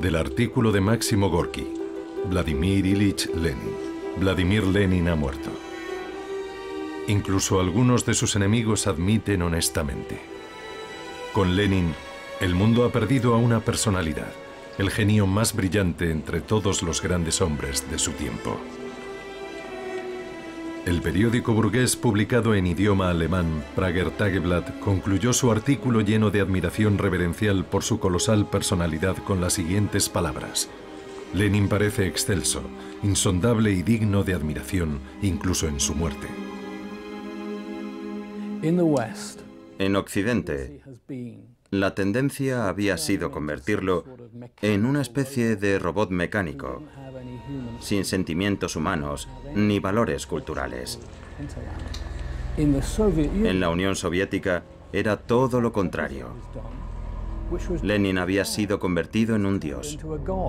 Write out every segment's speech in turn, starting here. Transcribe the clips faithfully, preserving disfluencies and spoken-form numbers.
Del artículo de Máximo Gorki, Vladimir Ilich Lenin. Vladimir Lenin ha muerto. Incluso algunos de sus enemigos admiten honestamente. Con Lenin, el mundo ha perdido a una personalidad, el genio más brillante entre todos los grandes hombres de su tiempo. El periódico burgués publicado en idioma alemán, Prager Tageblatt, concluyó su artículo lleno de admiración reverencial por su colosal personalidad con las siguientes palabras: Lenin parece excelso, insondable y digno de admiración, incluso en su muerte. En Occidente, la tendencia había sido convertirlo en una especie de robot mecánico, sin sentimientos humanos ni valores culturales. En la Unión Soviética era todo lo contrario. Lenin había sido convertido en un dios.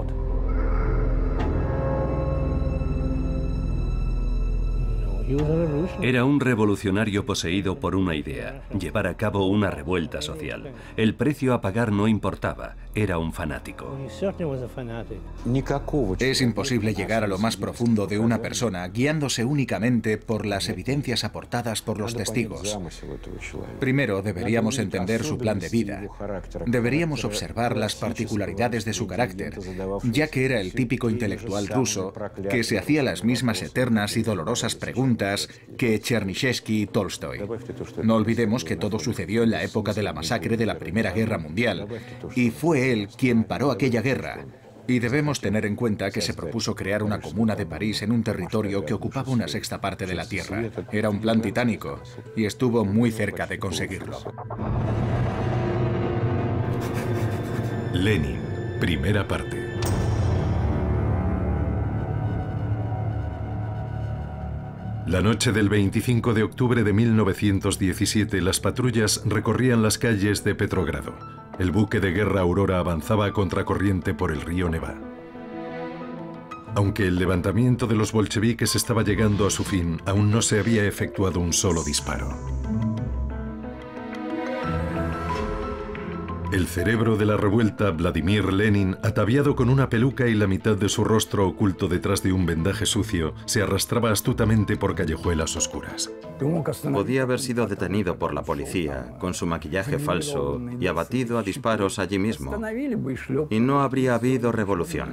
Era un revolucionario poseído por una idea, llevar a cabo una revuelta social. El precio a pagar no importaba, era un fanático. Es imposible llegar a lo más profundo de una persona guiándose únicamente por las evidencias aportadas por los testigos. Primero deberíamos entender su plan de vida. Deberíamos observar las particularidades de su carácter, ya que era el típico intelectual ruso que se hacía las mismas eternas y dolorosas preguntas que Chernyshevsky y Tolstoy. No olvidemos que todo sucedió en la época de la masacre de la Primera Guerra Mundial, y fue él quien paró aquella guerra. Y debemos tener en cuenta que se propuso crear una comuna de París en un territorio que ocupaba una sexta parte de la Tierra. Era un plan titánico, y estuvo muy cerca de conseguirlo. Lenin, primera parte. La noche del veinticinco de octubre de mil novecientos diecisiete, las patrullas recorrían las calles de Petrogrado. El buque de guerra Aurora avanzaba a contracorriente por el río Neva. Aunque el levantamiento de los bolcheviques estaba llegando a su fin, aún no se había efectuado un solo disparo. El cerebro de la revuelta, Vladimir Lenin, ataviado con una peluca y la mitad de su rostro oculto detrás de un vendaje sucio, se arrastraba astutamente por callejuelas oscuras. Podía haber sido detenido por la policía, con su maquillaje falso, y abatido a disparos allí mismo. Y no habría habido revolución.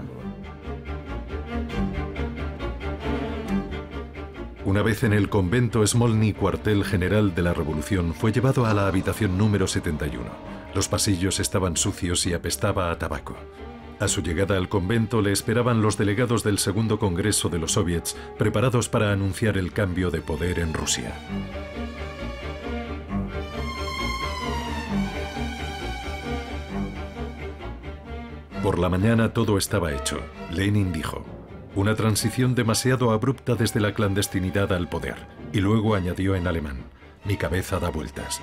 Una vez en el convento Smolny, cuartel general de la revolución, fue llevado a la habitación número setenta y uno. Los pasillos estaban sucios y apestaba a tabaco. A su llegada al convento le esperaban los delegados del segundo congreso de los soviets, preparados para anunciar el cambio de poder en Rusia. Por la mañana todo estaba hecho. Lenin dijo: una transición demasiado abrupta desde la clandestinidad al poder. Y luego añadió en alemán: mi cabeza da vueltas.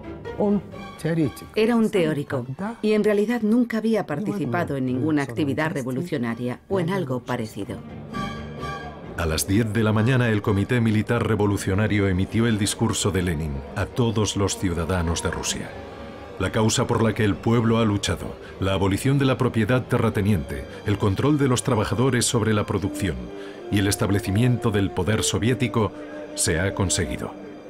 Era un teórico y en realidad nunca había participado en ninguna actividad revolucionaria o en algo parecido. A las diez de la mañana el Comité Militar Revolucionario emitió el discurso de Lenin a todos los ciudadanos de Rusia. La causa por la que el pueblo ha luchado, la abolición de la propiedad terrateniente, el control de los trabajadores sobre la producción y el establecimiento del poder soviético, se ha conseguido.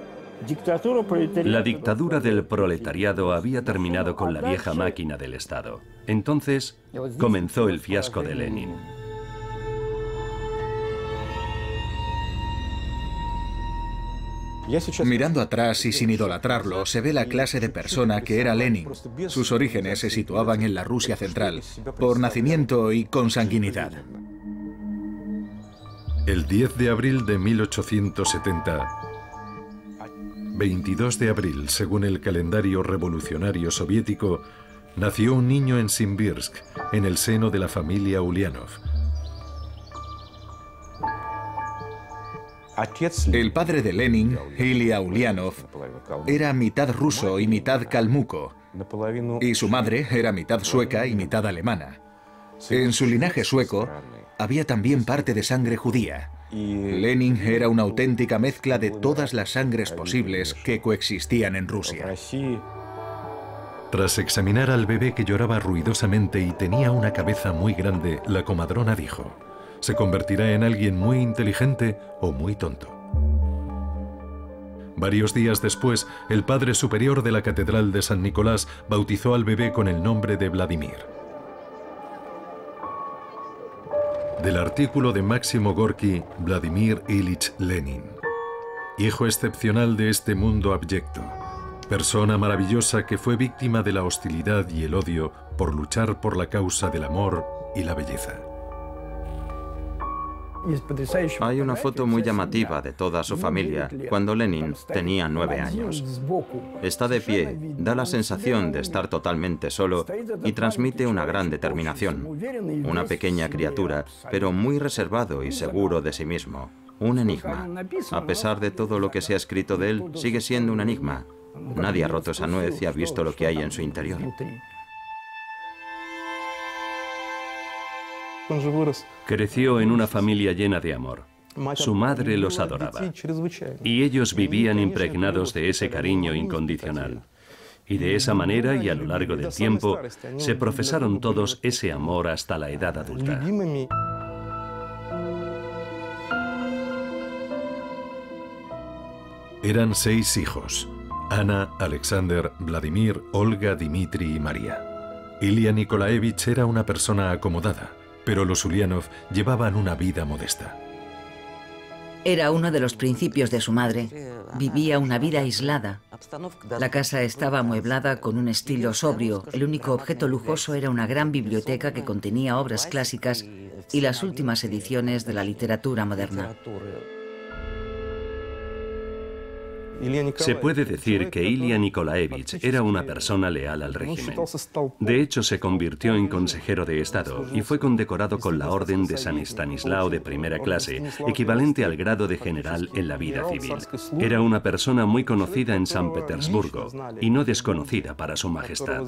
La dictadura del proletariado había terminado con la vieja máquina del Estado. Entonces comenzó el fiasco de Lenin. Mirando atrás y sin idolatrarlo, se ve la clase de persona que era Lenin. Sus orígenes se situaban en la Rusia central, por nacimiento y consanguinidad. El diez de abril de mil ochocientos setenta, veintidós de abril, según el calendario revolucionario soviético, nació un niño en Simbirsk, en el seno de la familia Ulianov. El padre de Lenin, Ilya Ulianov, era mitad ruso y mitad calmuco, y su madre era mitad sueca y mitad alemana. En su linaje sueco había también parte de sangre judía. Lenin era una auténtica mezcla de todas las sangres posibles que coexistían en Rusia. Tras examinar al bebé que lloraba ruidosamente y tenía una cabeza muy grande, la comadrona dijo: se convertirá en alguien muy inteligente o muy tonto. Varios días después, el padre superior de la Catedral de San Nicolás bautizó al bebé con el nombre de Vladimir. Del artículo de Máximo Gorki, Vladimir Ilich Lenin. Hijo excepcional de este mundo abyecto, persona maravillosa que fue víctima de la hostilidad y el odio por luchar por la causa del amor y la belleza. Hay una foto muy llamativa de toda su familia cuando Lenin tenía nueve años. Está de pie, da la sensación de estar totalmente solo y transmite una gran determinación. Una pequeña criatura, pero muy reservado y seguro de sí mismo. Un enigma. A pesar de todo lo que se ha escrito de él, sigue siendo un enigma. Nadie ha roto esa nuez y ha visto lo que hay en su interior. Creció en una familia llena de amor. Su madre los adoraba. Y ellos vivían impregnados de ese cariño incondicional. Y de esa manera y a lo largo del tiempo, se profesaron todos ese amor hasta la edad adulta. Eran seis hijos: Ana, Alexander, Vladimir, Olga, Dmitri y María. Ilia Nikolaevich era una persona acomodada, pero los Ulianov llevaban una vida modesta. Era uno de los principios de su madre. Vivía una vida aislada. La casa estaba amueblada con un estilo sobrio. El único objeto lujoso era una gran biblioteca que contenía obras clásicas y las últimas ediciones de la literatura moderna. Se puede decir que Ilia Nikolaevich era una persona leal al régimen. De hecho, se convirtió en consejero de Estado y fue condecorado con la Orden de San Estanislao de primera clase, equivalente al grado de general en la vida civil. Era una persona muy conocida en San Petersburgo y no desconocida para su majestad.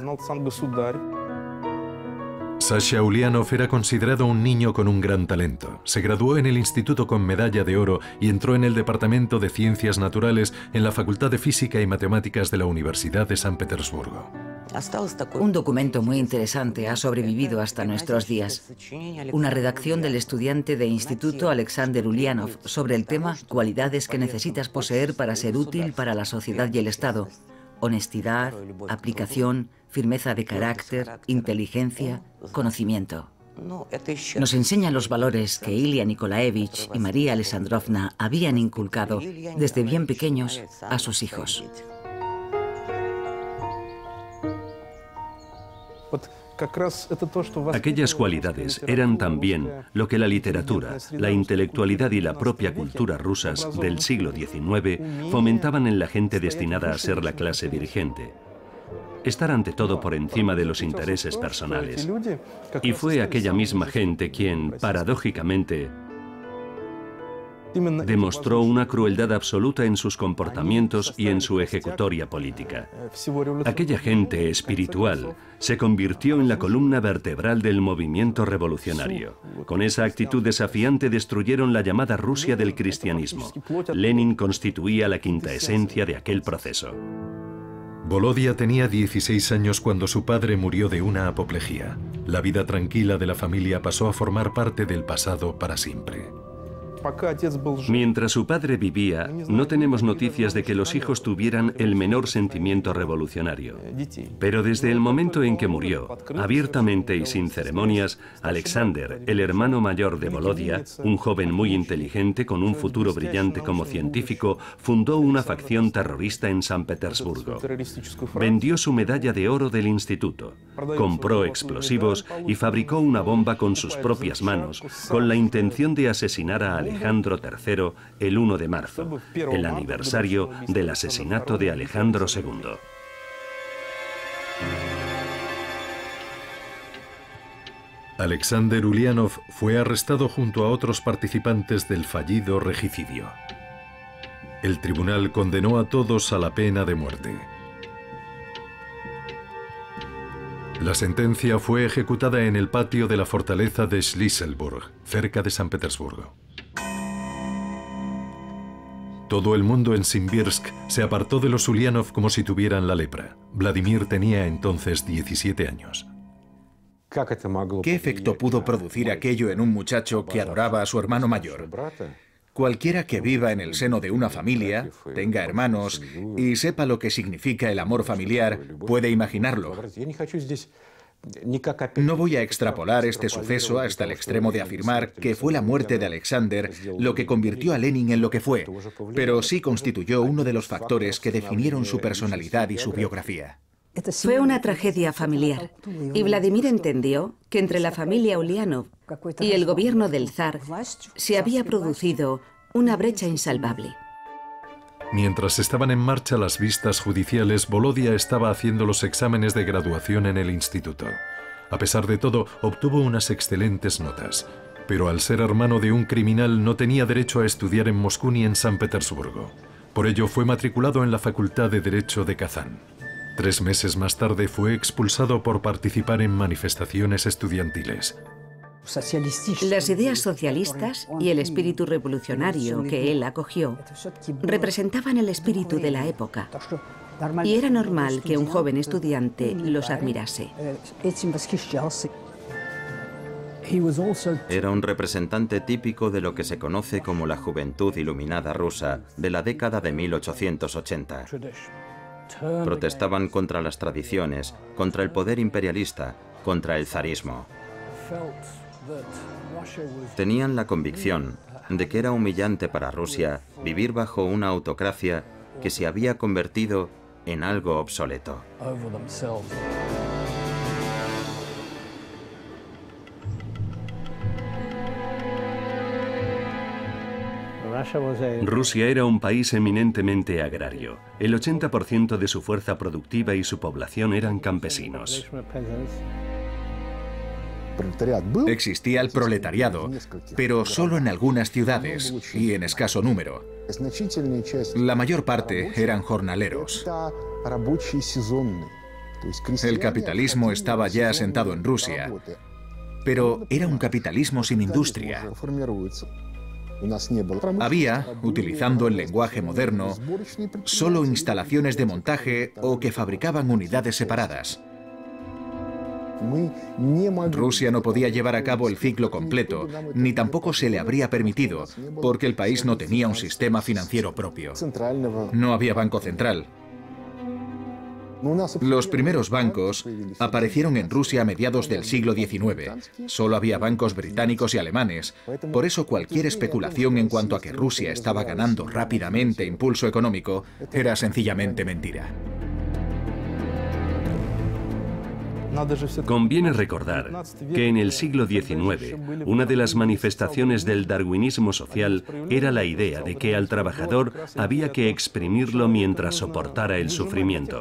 Sasha Ulianov era considerado un niño con un gran talento. Se graduó en el instituto con medalla de oro y entró en el Departamento de Ciencias Naturales en la Facultad de Física y Matemáticas de la Universidad de San Petersburgo. Un documento muy interesante ha sobrevivido hasta nuestros días. Una redacción del estudiante de instituto Alexander Ulianov sobre el tema «Cualidades que necesitas poseer para ser útil para la sociedad y el Estado». Honestidad, aplicación, firmeza de carácter, inteligencia, conocimiento. Nos enseña los valores que Ilia Nikolaevich y María Alexandrovna habían inculcado desde bien pequeños a sus hijos. Aquellas cualidades eran también lo que la literatura, la intelectualidad y la propia cultura rusas del siglo diecinueve fomentaban en la gente destinada a ser la clase dirigente. Estar ante todo por encima de los intereses personales. Y fue aquella misma gente quien, paradójicamente, demostró una crueldad absoluta en sus comportamientos y en su ejecutoria política. Aquella gente espiritual se convirtió en la columna vertebral del movimiento revolucionario. Con esa actitud desafiante destruyeron la llamada Rusia del cristianismo. Lenin constituía la quinta esencia de aquel proceso. Volodia tenía dieciséis años cuando su padre murió de una apoplejía. La vida tranquila de la familia pasó a formar parte del pasado para siempre. Mientras su padre vivía, no tenemos noticias de que los hijos tuvieran el menor sentimiento revolucionario. Pero desde el momento en que murió, abiertamente y sin ceremonias, Alexander, el hermano mayor de Volodia, un joven muy inteligente con un futuro brillante como científico, fundó una facción terrorista en San Petersburgo. Vendió su medalla de oro del instituto, compró explosivos y fabricó una bomba con sus propias manos, con la intención de asesinar a Alexander Alejandro tercero el uno de marzo, el aniversario del asesinato de Alejandro segundo. Alexander Ulianov fue arrestado junto a otros participantes del fallido regicidio. El tribunal condenó a todos a la pena de muerte. La sentencia fue ejecutada en el patio de la fortaleza de Schlisselburg, cerca de San Petersburgo. Todo el mundo en Simbirsk se apartó de los Ulianov como si tuvieran la lepra. Vladimir tenía entonces diecisiete años. ¿Qué efecto pudo producir aquello en un muchacho que adoraba a su hermano mayor? Cualquiera que viva en el seno de una familia, tenga hermanos y sepa lo que significa el amor familiar, puede imaginarlo. No voy a extrapolar este suceso hasta el extremo de afirmar que fue la muerte de Alexander lo que convirtió a Lenin en lo que fue, pero sí constituyó uno de los factores que definieron su personalidad y su biografía. Fue una tragedia familiar, y Vladimir entendió que entre la familia Ulianov y el gobierno del zar se había producido una brecha insalvable. Mientras estaban en marcha las vistas judiciales, Volodia estaba haciendo los exámenes de graduación en el instituto. A pesar de todo, obtuvo unas excelentes notas, pero al ser hermano de un criminal no tenía derecho a estudiar en Moscú ni en San Petersburgo. Por ello fue matriculado en la Facultad de Derecho de Kazán. Tres meses más tarde fue expulsado por participar en manifestaciones estudiantiles. Las ideas socialistas y el espíritu revolucionario que él acogió representaban el espíritu de la época, y era normal que un joven estudiante los admirase. Era un representante típico de lo que se conoce como la juventud iluminada rusa de la década de mil ochocientos ochenta. Protestaban contra las tradiciones, contra el poder imperialista, contra el zarismo. Tenían la convicción de que era humillante para Rusia vivir bajo una autocracia que se había convertido en algo obsoleto. Rusia era un país eminentemente agrario. El ochenta por ciento de su fuerza productiva y su población eran campesinos. Existía el proletariado, pero solo en algunas ciudades y en escaso número. La mayor parte eran jornaleros. El capitalismo estaba ya asentado en Rusia, pero era un capitalismo sin industria. Había, utilizando el lenguaje moderno, solo instalaciones de montaje o que fabricaban unidades separadas. Rusia no podía llevar a cabo el ciclo completo, ni tampoco se le habría permitido, porque el país no tenía un sistema financiero propio. No había banco central. Los primeros bancos aparecieron en Rusia a mediados del siglo diecinueve. Solo había bancos británicos y alemanes. Por eso cualquier especulación en cuanto a que Rusia estaba ganando rápidamente impulso económico era sencillamente mentira. Conviene recordar que en el siglo diecinueve, una de las manifestaciones del darwinismo social era la idea de que al trabajador había que exprimirlo mientras soportara el sufrimiento.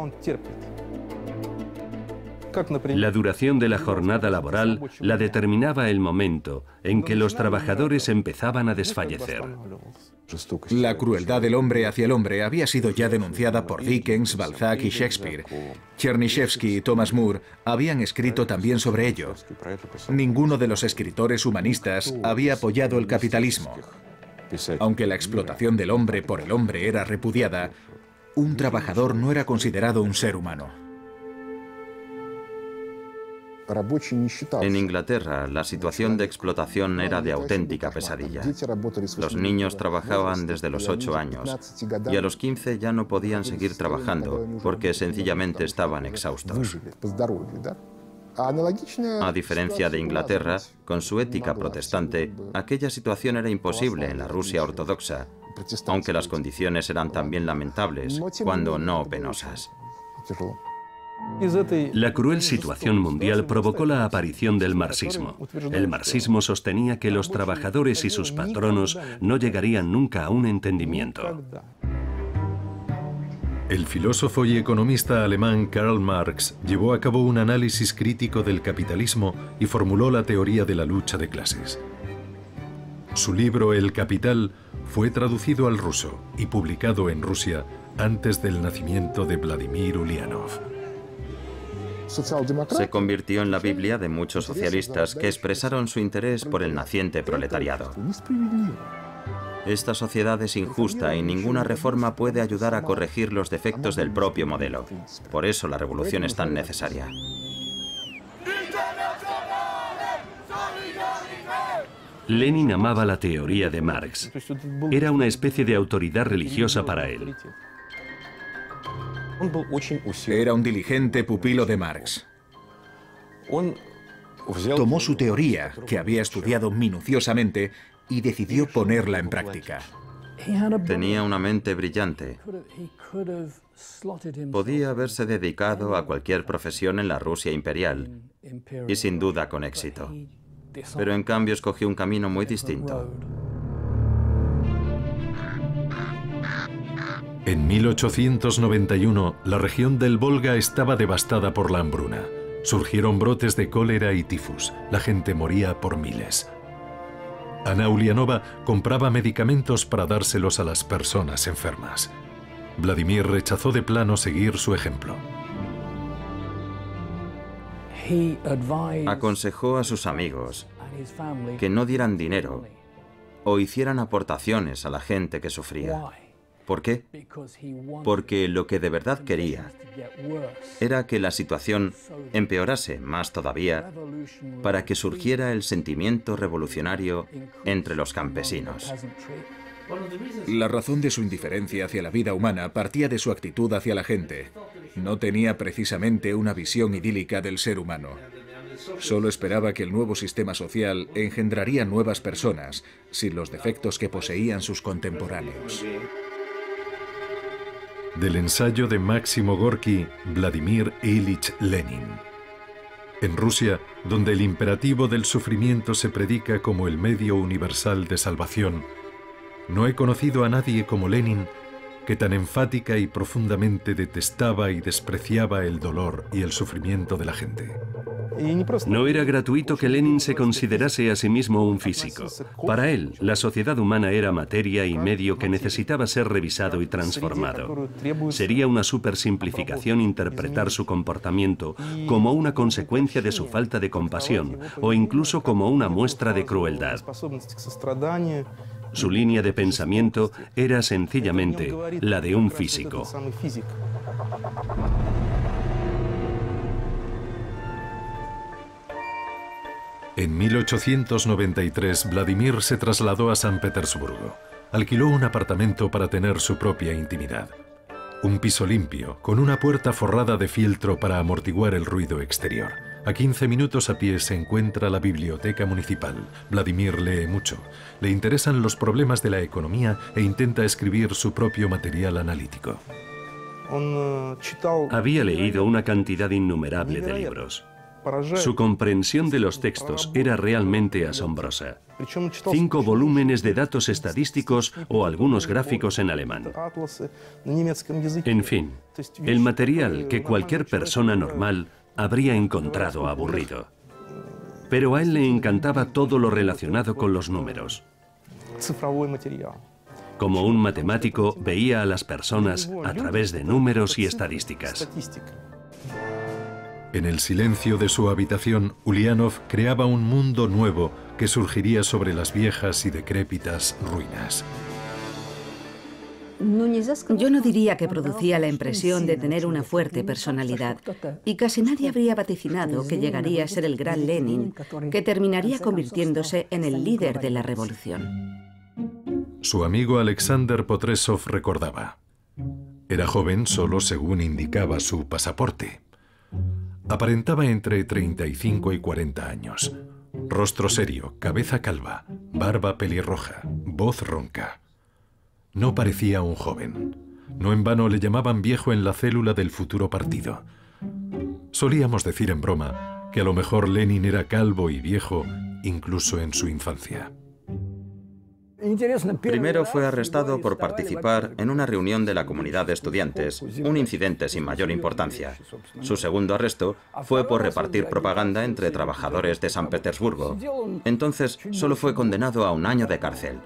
La duración de la jornada laboral la determinaba el momento en que los trabajadores empezaban a desfallecer. La crueldad del hombre hacia el hombre había sido ya denunciada por Dickens, Balzac y Shakespeare. Chernyshevsky y Thomas More habían escrito también sobre ello. Ninguno de los escritores humanistas había apoyado el capitalismo. Aunque la explotación del hombre por el hombre era repudiada, un trabajador no era considerado un ser humano. En Inglaterra, la situación de explotación era de auténtica pesadilla. Los niños trabajaban desde los ocho años y a los quince ya no podían seguir trabajando porque sencillamente estaban exhaustos. A diferencia de Inglaterra, con su ética protestante, aquella situación era imposible en la Rusia ortodoxa, aunque las condiciones eran también lamentables, cuando no penosas. La cruel situación mundial provocó la aparición del marxismo. El marxismo sostenía que los trabajadores y sus patronos no llegarían nunca a un entendimiento. El filósofo y economista alemán Karl Marx llevó a cabo un análisis crítico del capitalismo y formuló la teoría de la lucha de clases. Su libro El Capital fue traducido al ruso y publicado en Rusia antes del nacimiento de Vladimir Ulianov. Se convirtió en la Biblia de muchos socialistas que expresaron su interés por el naciente proletariado. Esta sociedad es injusta y ninguna reforma puede ayudar a corregir los defectos del propio modelo. Por eso la revolución es tan necesaria. Lenin amaba la teoría de Marx. Era una especie de autoridad religiosa para él. Era un diligente pupilo de Marx. Tomó su teoría, que había estudiado minuciosamente, y decidió ponerla en práctica. Tenía una mente brillante. Podía haberse dedicado a cualquier profesión en la Rusia imperial, y sin duda con éxito. Pero en cambio escogió un camino muy distinto. En mil ochocientos noventa y uno, la región del Volga estaba devastada por la hambruna. Surgieron brotes de cólera y tifus. La gente moría por miles. Ana Ulianova compraba medicamentos para dárselos a las personas enfermas. Vladimir rechazó de plano seguir su ejemplo. Aconsejó a sus amigos que no dieran dinero o hicieran aportaciones a la gente que sufría. ¿Por qué? Porque lo que de verdad quería era que la situación empeorase más todavía para que surgiera el sentimiento revolucionario entre los campesinos. La razón de su indiferencia hacia la vida humana partía de su actitud hacia la gente. No tenía precisamente una visión idílica del ser humano. Solo esperaba que el nuevo sistema social engendraría nuevas personas, sin los defectos que poseían sus contemporáneos. Del ensayo de Máximo Gorki, Vladimir Ilich Lenin. En Rusia, donde el imperativo del sufrimiento se predica como el medio universal de salvación, no he conocido a nadie como Lenin que tan enfática y profundamente detestaba y despreciaba el dolor y el sufrimiento de la gente. No era gratuito que Lenin se considerase a sí mismo un físico. Para él, la sociedad humana era materia y medio que necesitaba ser revisado y transformado. Sería una supersimplificación interpretar su comportamiento como una consecuencia de su falta de compasión o incluso como una muestra de crueldad. Su línea de pensamiento era sencillamente la de un físico. En mil ochocientos noventa y tres, Vladimir se trasladó a San Petersburgo. Alquiló un apartamento para tener su propia intimidad. Un piso limpio, con una puerta forrada de fieltro para amortiguar el ruido exterior. A quince minutos a pie se encuentra la biblioteca municipal. Vladimir lee mucho. Le interesan los problemas de la economía e intenta escribir su propio material analítico. Había leído una cantidad innumerable de libros. Su comprensión de los textos era realmente asombrosa. Cinco volúmenes de datos estadísticos o algunos gráficos en alemán. En fin, el material que cualquier persona normal habría encontrado aburrido. Pero a él le encantaba todo lo relacionado con los números. Como un matemático, veía a las personas a través de números y estadísticas. En el silencio de su habitación, Ulianov creaba un mundo nuevo que surgiría sobre las viejas y decrépitas ruinas. Yo no diría que producía la impresión de tener una fuerte personalidad, y casi nadie habría vaticinado que llegaría a ser el gran Lenin, que terminaría convirtiéndose en el líder de la revolución. Su amigo Alexander Potresov recordaba: era joven solo según indicaba su pasaporte. Aparentaba entre treinta y cinco y cuarenta años. Rostro serio, cabeza calva, barba pelirroja, voz ronca. No parecía un joven. No en vano le llamaban viejo en la célula del futuro partido. Solíamos decir en broma que a lo mejor Lenin era calvo y viejo incluso en su infancia. Primero fue arrestado por participar en una reunión de la comunidad de estudiantes, un incidente sin mayor importancia. Su segundo arresto fue por repartir propaganda entre trabajadores de San Petersburgo. Entonces solo fue condenado a un año de cárcel.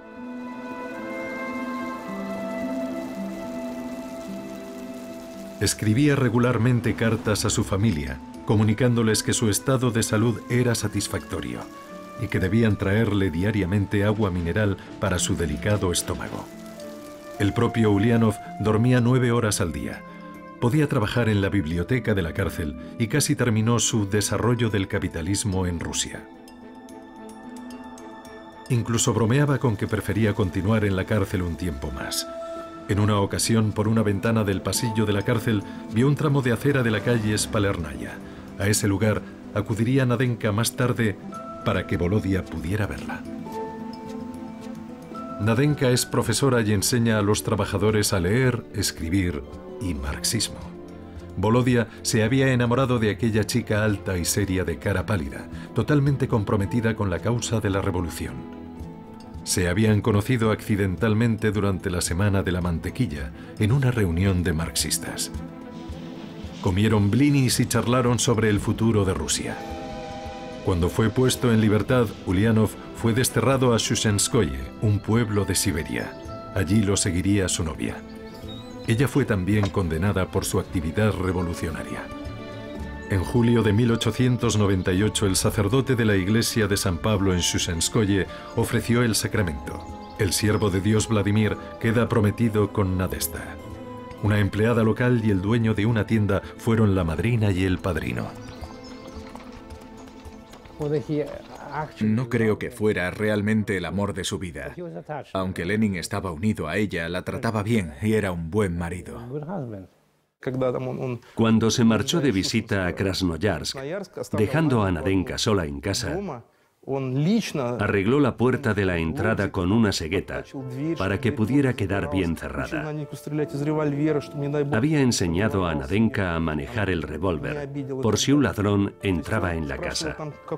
Escribía regularmente cartas a su familia, comunicándoles que su estado de salud era satisfactorio. y que debían traerle diariamente agua mineral para su delicado estómago. El propio Ulianov dormía nueve horas al día. Podía trabajar en la biblioteca de la cárcel y casi terminó su Desarrollo del capitalismo en Rusia. Incluso bromeaba con que prefería continuar en la cárcel un tiempo más. En una ocasión, por una ventana del pasillo de la cárcel, vio un tramo de acera de la calle Spalernaya. A ese lugar acudiría Nadenka más tarde para que Volodia pudiera verla. Nadenka es profesora y enseña a los trabajadores a leer, escribir y marxismo. Volodia se había enamorado de aquella chica alta y seria de cara pálida, totalmente comprometida con la causa de la revolución. Se habían conocido accidentalmente durante la Semana de la Mantequilla, en una reunión de marxistas. Comieron blinis y charlaron sobre el futuro de Rusia. Cuando fue puesto en libertad, Ulianov fue desterrado a Shushenskoye, un pueblo de Siberia. Allí lo seguiría su novia. Ella fue también condenada por su actividad revolucionaria. En julio de mil ochocientos noventa y ocho, el sacerdote de la iglesia de San Pablo en Shushenskoye ofreció el sacramento. El siervo de Dios Vladimir queda prometido con Nadezhda. Una empleada local y el dueño de una tienda fueron la madrina y el padrino. No creo que fuera realmente el amor de su vida. Aunque Lenin estaba unido a ella, la trataba bien y era un buen marido. Cuando se marchó de visita a Krasnoyarsk, dejando a Nadenka sola en casa, arregló la puerta de la entrada con una cegueta para que pudiera quedar bien cerrada. Había enseñado a Nadenka a manejar el revólver por si un ladrón entraba en la casa.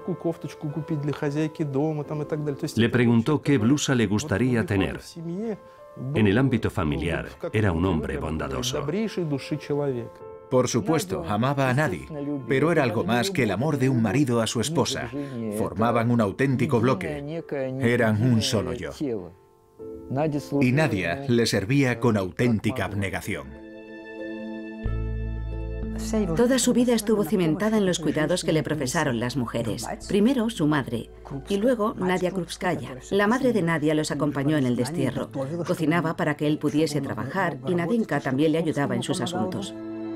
Le preguntó qué blusa le gustaría tener. En el ámbito familiar, era un hombre bondadoso. Por supuesto, amaba a Nadi, pero era algo más que el amor de un marido a su esposa. Formaban un auténtico bloque. Eran un solo yo. Y Nadia le servía con auténtica abnegación. Toda su vida estuvo cimentada en los cuidados que le profesaron las mujeres. Primero su madre, y luego Nadia Krupskaya. La madre de Nadia los acompañó en el destierro. Cocinaba para que él pudiese trabajar y Nadenka también le ayudaba en sus asuntos.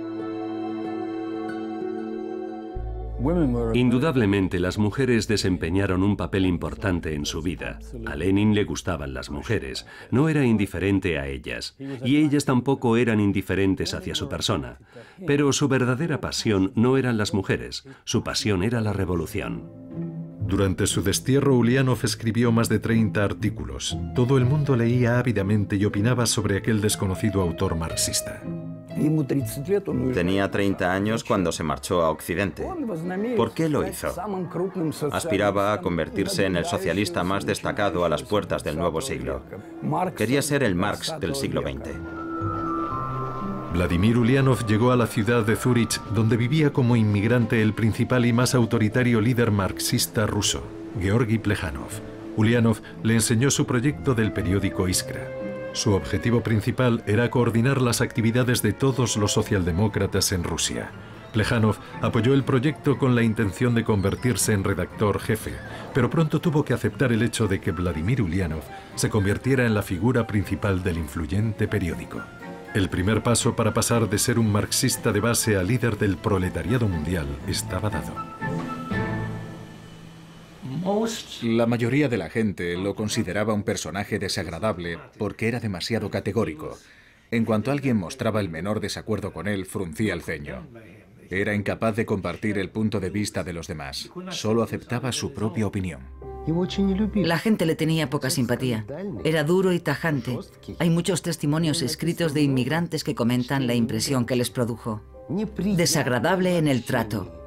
Indudablemente, las mujeres desempeñaron un papel importante en su vida. A Lenin le gustaban las mujeres, no era indiferente a ellas, y ellas tampoco eran indiferentes hacia su persona. Pero su verdadera pasión no eran las mujeres, su pasión era la revolución. Durante su destierro, Ulianov escribió más de treinta artículos. Todo el mundo leía ávidamente y opinaba sobre aquel desconocido autor marxista. Tenía treinta años cuando se marchó a Occidente. ¿Por qué lo hizo? Aspiraba a convertirse en el socialista más destacado a las puertas del nuevo siglo. Quería ser el Marx del siglo veinte. Vladimir Ulianov llegó a la ciudad de Zúrich, donde vivía como inmigrante el principal y más autoritario líder marxista ruso, Georgi Plejanov. Ulianov le enseñó su proyecto del periódico Iskra. Su objetivo principal era coordinar las actividades de todos los socialdemócratas en Rusia. Plejanov apoyó el proyecto con la intención de convertirse en redactor jefe, pero pronto tuvo que aceptar el hecho de que Vladimir Ulianov se convirtiera en la figura principal del influyente periódico. El primer paso para pasar de ser un marxista de base a líder del proletariado mundial estaba dado. La mayoría de la gente lo consideraba un personaje desagradable porque era demasiado categórico. En cuanto alguien mostraba el menor desacuerdo con él, fruncía el ceño. Era incapaz de compartir el punto de vista de los demás. Solo aceptaba su propia opinión. La gente le tenía poca simpatía. Era duro y tajante. Hay muchos testimonios escritos de inmigrantes que comentan la impresión que les produjo. Desagradable en el trato.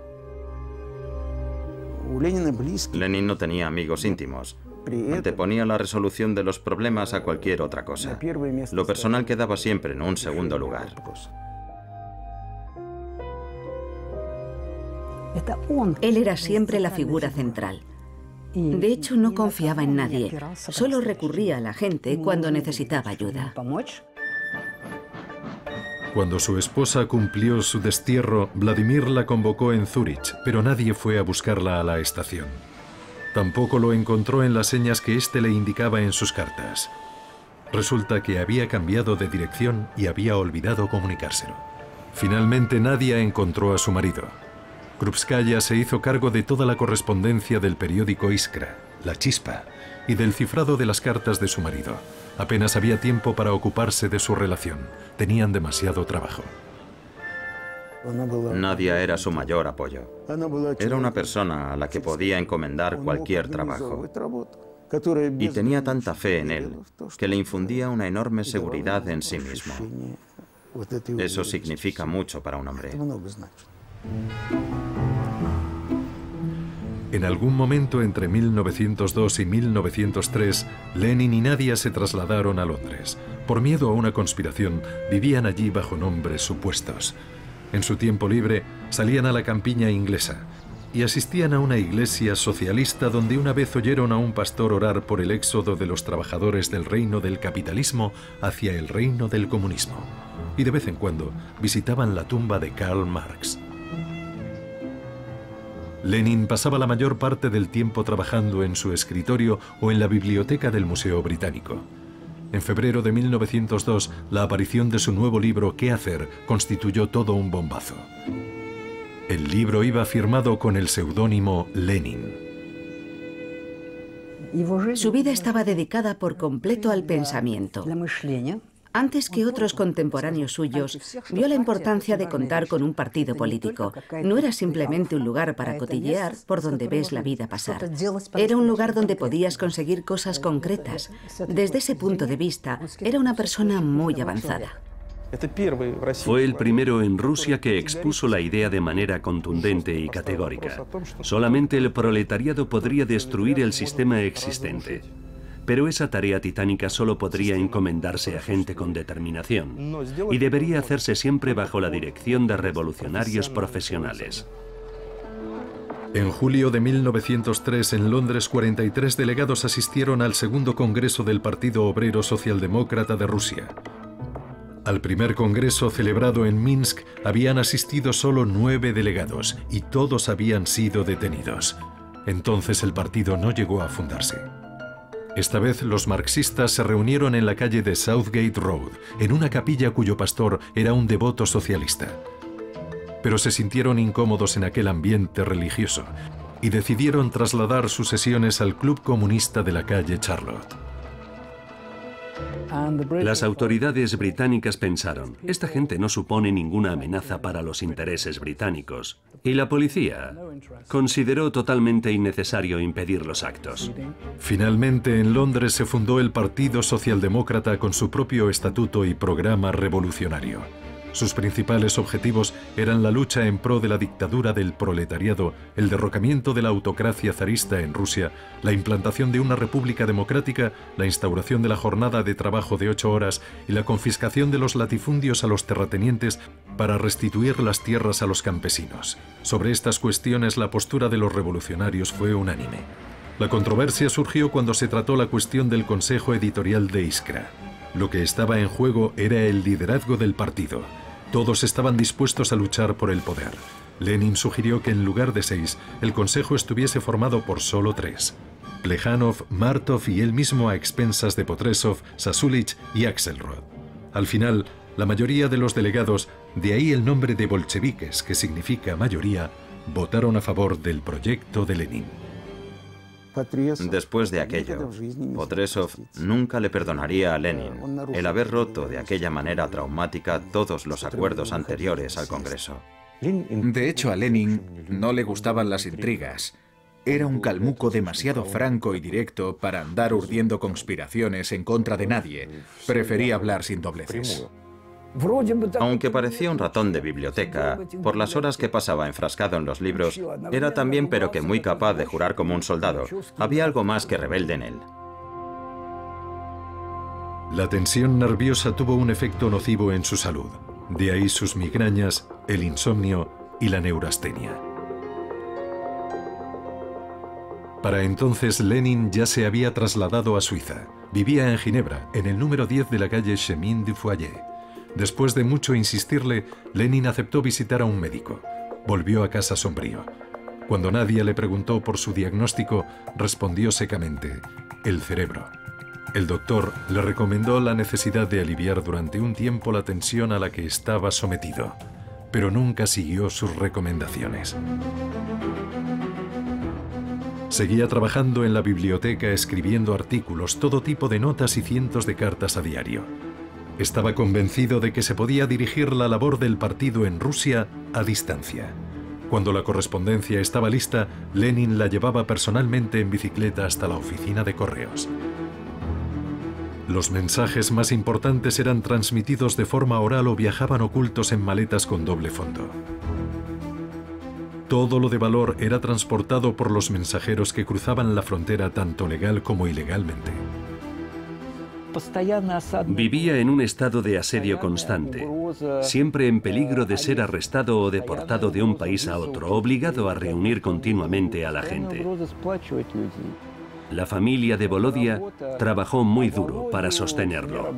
Lenin no tenía amigos íntimos. Anteponía la resolución de los problemas a cualquier otra cosa. Lo personal quedaba siempre en un segundo lugar. Él era siempre la figura central. De hecho, no confiaba en nadie. Solo recurría a la gente cuando necesitaba ayuda. Cuando su esposa cumplió su destierro, Vladimir la convocó en Zúrich, pero nadie fue a buscarla a la estación. Tampoco lo encontró en las señas que éste le indicaba en sus cartas. Resulta que había cambiado de dirección y había olvidado comunicárselo. Finalmente Nadia encontró a su marido. Krupskaya se hizo cargo de toda la correspondencia del periódico Iskra, La Chispa, y del cifrado de las cartas de su marido. Apenas había tiempo para ocuparse de su relación. Tenían demasiado trabajo. Nadia era su mayor apoyo. Era una persona a la que podía encomendar cualquier trabajo. Y tenía tanta fe en él que le infundía una enorme seguridad en sí mismo. Eso significa mucho para un hombre. En algún momento entre mil novecientos dos y mil novecientos tres, Lenin y Nadia se trasladaron a Londres. Por miedo a una conspiración, vivían allí bajo nombres supuestos. En su tiempo libre, salían a la campiña inglesa y asistían a una iglesia socialista donde una vez oyeron a un pastor orar por el éxodo de los trabajadores del reino del capitalismo hacia el reino del comunismo. Y de vez en cuando visitaban la tumba de Karl Marx. Lenin pasaba la mayor parte del tiempo trabajando en su escritorio o en la biblioteca del Museo Británico. En febrero de mil novecientos dos, la aparición de su nuevo libro ¿Qué hacer? Constituyó todo un bombazo. El libro iba firmado con el seudónimo Lenin. Su vida estaba dedicada por completo al pensamiento. Antes que otros contemporáneos suyos, vio la importancia de contar con un partido político. No era simplemente un lugar para cotillear por donde ves la vida pasar. Era un lugar donde podías conseguir cosas concretas. Desde ese punto de vista, era una persona muy avanzada. Fue el primero en Rusia que expuso la idea de manera contundente y categórica. Solamente el proletariado podría destruir el sistema existente. Pero esa tarea titánica solo podría encomendarse a gente con determinación y debería hacerse siempre bajo la dirección de revolucionarios profesionales. En julio de mil novecientos tres, en Londres, cuarenta y tres delegados asistieron al segundo congreso del Partido Obrero Socialdemócrata de Rusia. Al primer congreso celebrado en Minsk habían asistido solo nueve delegados y todos habían sido detenidos. Entonces el partido no llegó a fundarse. Esta vez los marxistas se reunieron en la calle de Southgate Road, en una capilla cuyo pastor era un devoto socialista. Pero se sintieron incómodos en aquel ambiente religioso y decidieron trasladar sus sesiones al Club Comunista de la calle Charlotte. Las autoridades británicas pensaron, esta gente no supone ninguna amenaza para los intereses británicos. Y la policía consideró totalmente innecesario impedir los actos. Finalmente, en Londres se fundó el Partido Socialdemócrata con su propio estatuto y programa revolucionario. Sus principales objetivos eran la lucha en pro de la dictadura del proletariado, el derrocamiento de la autocracia zarista en Rusia, la implantación de una república democrática, la instauración de la jornada de trabajo de ocho horas y la confiscación de los latifundios a los terratenientes para restituir las tierras a los campesinos. Sobre estas cuestiones la postura de los revolucionarios fue unánime. La controversia surgió cuando se trató la cuestión del consejo editorial de Iskra. Lo que estaba en juego era el liderazgo del partido. Todos estaban dispuestos a luchar por el poder. Lenin sugirió que en lugar de seis, el consejo estuviese formado por solo tres: Plejánov, Martov y él mismo a expensas de Potresov, Sasulich y Axelrod. Al final, la mayoría de los delegados, de ahí el nombre de bolcheviques, que significa mayoría, votaron a favor del proyecto de Lenin. Después de aquello, Potresov nunca le perdonaría a Lenin el haber roto de aquella manera traumática todos los acuerdos anteriores al Congreso. De hecho, a Lenin no le gustaban las intrigas. Era un calmuco demasiado franco y directo para andar urdiendo conspiraciones en contra de nadie. Prefería hablar sin dobleces. Aunque parecía un ratón de biblioteca, por las horas que pasaba enfrascado en los libros, era también pero que muy capaz de jurar como un soldado. Había algo más que rebelde en él. La tensión nerviosa tuvo un efecto nocivo en su salud. De ahí sus migrañas, el insomnio y la neurastenia. Para entonces Lenin ya se había trasladado a Suiza. Vivía en Ginebra, en el número diez de la calle Chemin du Foyer. Después de mucho insistirle, Lenin aceptó visitar a un médico. Volvió a casa sombrío. Cuando Nadia le preguntó por su diagnóstico, respondió secamente: el cerebro. El doctor le recomendó la necesidad de aliviar durante un tiempo la tensión a la que estaba sometido, pero nunca siguió sus recomendaciones. Seguía trabajando en la biblioteca, escribiendo artículos, todo tipo de notas y cientos de cartas a diario. Estaba convencido de que se podía dirigir la labor del partido en Rusia a distancia. Cuando la correspondencia estaba lista, Lenin la llevaba personalmente en bicicleta hasta la oficina de correos. Los mensajes más importantes eran transmitidos de forma oral o viajaban ocultos en maletas con doble fondo. Todo lo de valor era transportado por los mensajeros que cruzaban la frontera tanto legal como ilegalmente. Vivía en un estado de asedio constante, siempre en peligro de ser arrestado o deportado de un país a otro, obligado a reunir continuamente a la gente. La familia de Volodia trabajó muy duro para sostenerlo.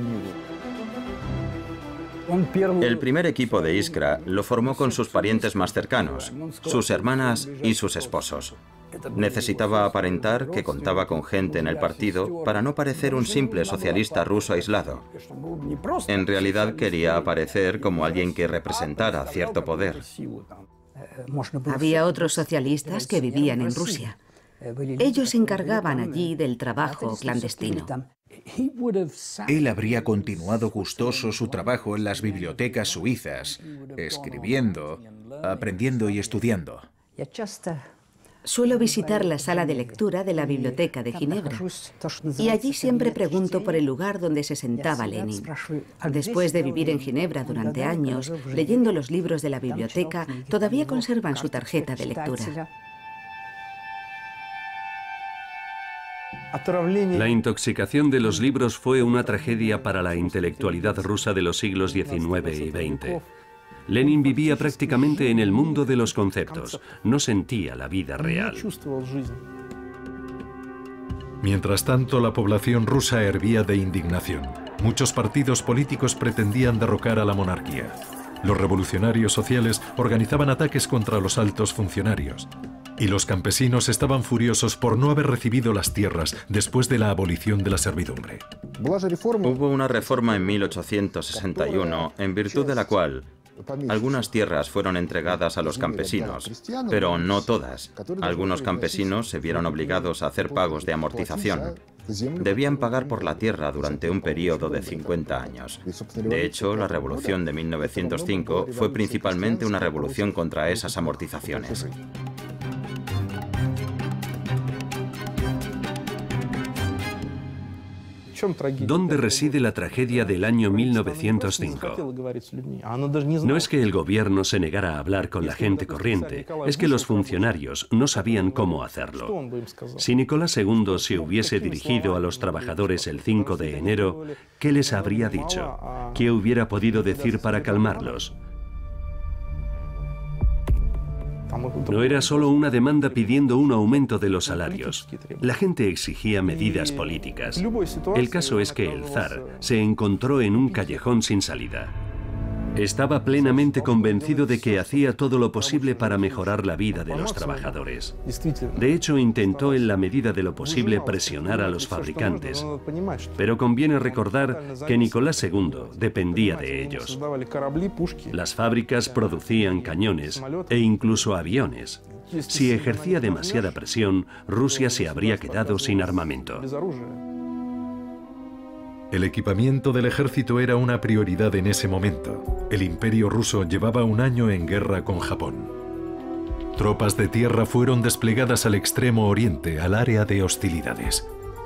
El primer equipo de Iskra lo formó con sus parientes más cercanos, sus hermanas y sus esposos. Necesitaba aparentar que contaba con gente en el partido para no parecer un simple socialista ruso aislado. En realidad quería aparecer como alguien que representara cierto poder. Había otros socialistas que vivían en Rusia. Ellos se encargaban allí del trabajo clandestino. Él habría continuado gustoso su trabajo en las bibliotecas suizas, escribiendo, aprendiendo y estudiando. Suelo visitar la sala de lectura de la Biblioteca de Ginebra y allí siempre pregunto por el lugar donde se sentaba Lenin. Después de vivir en Ginebra durante años, leyendo los libros de la biblioteca, todavía conservan su tarjeta de lectura. La intoxicación de los libros fue una tragedia para la intelectualidad rusa de los siglos diecinueve y veinte. Lenin vivía prácticamente en el mundo de los conceptos, no sentía la vida real. Mientras tanto, la población rusa hervía de indignación. Muchos partidos políticos pretendían derrocar a la monarquía. Los revolucionarios sociales organizaban ataques contra los altos funcionarios. Y los campesinos estaban furiosos por no haber recibido las tierras después de la abolición de la servidumbre. Hubo una reforma en mil ochocientos sesenta y uno, en virtud de la cual algunas tierras fueron entregadas a los campesinos, pero no todas. Algunos campesinos se vieron obligados a hacer pagos de amortización. Debían pagar por la tierra durante un periodo de cincuenta años. De hecho, la revolución de mil novecientos cinco fue principalmente una revolución contra esas amortizaciones. ¿Dónde reside la tragedia del año mil novecientos cinco? No es que el gobierno se negara a hablar con la gente corriente, es que los funcionarios no sabían cómo hacerlo. Si Nicolás segundo se hubiese dirigido a los trabajadores el cinco de enero, ¿qué les habría dicho? ¿Qué hubiera podido decir para calmarlos? No era solo una demanda pidiendo un aumento de los salarios. La gente exigía medidas políticas. El caso es que el zar se encontró en un callejón sin salida. Estaba plenamente convencido de que hacía todo lo posible para mejorar la vida de los trabajadores. De hecho, intentó en la medida de lo posible presionar a los fabricantes. Pero conviene recordar que Nicolás segundo dependía de ellos. Las fábricas producían cañones e incluso aviones. Si ejercía demasiada presión, Rusia se habría quedado sin armamento. El equipamiento del ejército era una prioridad en ese momento. El Imperio ruso llevaba un año en guerra con Japón. Tropas de tierra fueron desplegadas al extremo oriente, al área de hostilidades.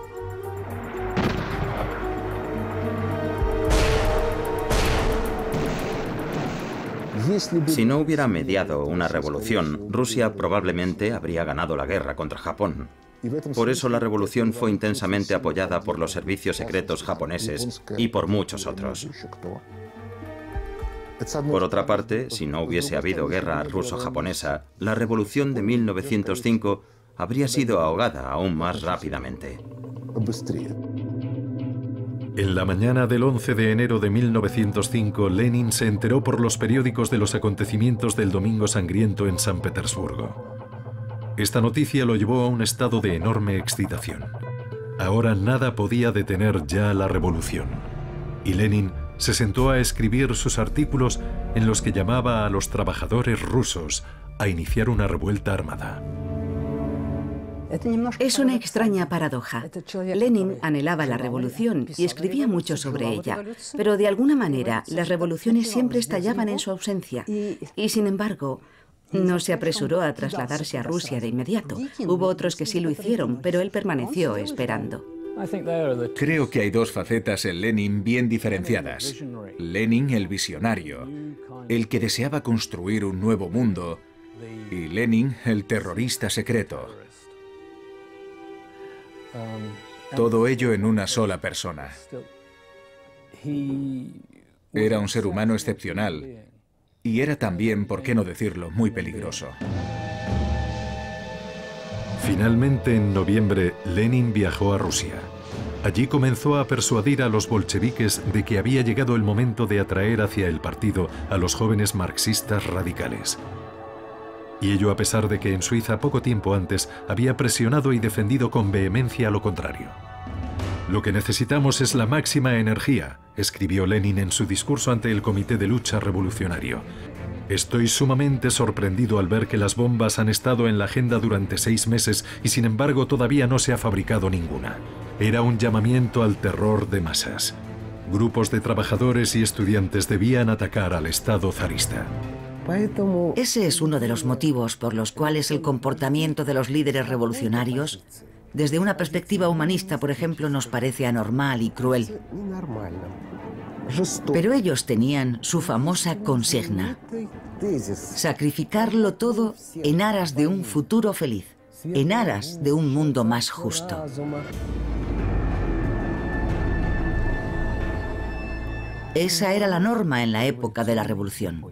Si no hubiera mediado una revolución, Rusia probablemente habría ganado la guerra contra Japón. Por eso la revolución fue intensamente apoyada por los servicios secretos japoneses y por muchos otros. Por otra parte, si no hubiese habido guerra ruso-japonesa, la revolución de mil novecientos cinco habría sido ahogada aún más rápidamente. En la mañana del once de enero de mil novecientos cinco, Lenin se enteró por los periódicos de los acontecimientos del Domingo Sangriento en San Petersburgo. Esta noticia lo llevó a un estado de enorme excitación. Ahora nada podía detener ya la revolución. Y Lenin se sentó a escribir sus artículos en los que llamaba a los trabajadores rusos a iniciar una revuelta armada. Es una extraña paradoja. Lenin anhelaba la revolución y escribía mucho sobre ella, pero de alguna manera las revoluciones siempre estallaban en su ausencia. Y sin embargo, no se apresuró a trasladarse a Rusia de inmediato. Hubo otros que sí lo hicieron, pero él permaneció esperando. Creo que hay dos facetas en Lenin bien diferenciadas. Lenin, el visionario, el que deseaba construir un nuevo mundo, y Lenin, el terrorista secreto. Todo ello en una sola persona. Era un ser humano excepcional y era también, por qué no decirlo, muy peligroso. Finalmente, en noviembre, Lenin viajó a Rusia. Allí comenzó a persuadir a los bolcheviques de que había llegado el momento de atraer hacia el partido a los jóvenes marxistas radicales. Y ello a pesar de que en Suiza poco tiempo antes había presionado y defendido con vehemencia lo contrario. Lo que necesitamos es la máxima energía, escribió Lenin en su discurso ante el Comité de Lucha Revolucionario. Estoy sumamente sorprendido al ver que las bombas han estado en la agenda durante seis meses y sin embargo todavía no se ha fabricado ninguna. Era un llamamiento al terror de masas. Grupos de trabajadores y estudiantes debían atacar al Estado zarista. Ese es uno de los motivos por los cuales el comportamiento de los líderes revolucionarios, desde una perspectiva humanista, por ejemplo, nos parece anormal y cruel. Pero ellos tenían su famosa consigna: sacrificarlo todo en aras de un futuro feliz, en aras de un mundo más justo. Esa era la norma en la época de la revolución.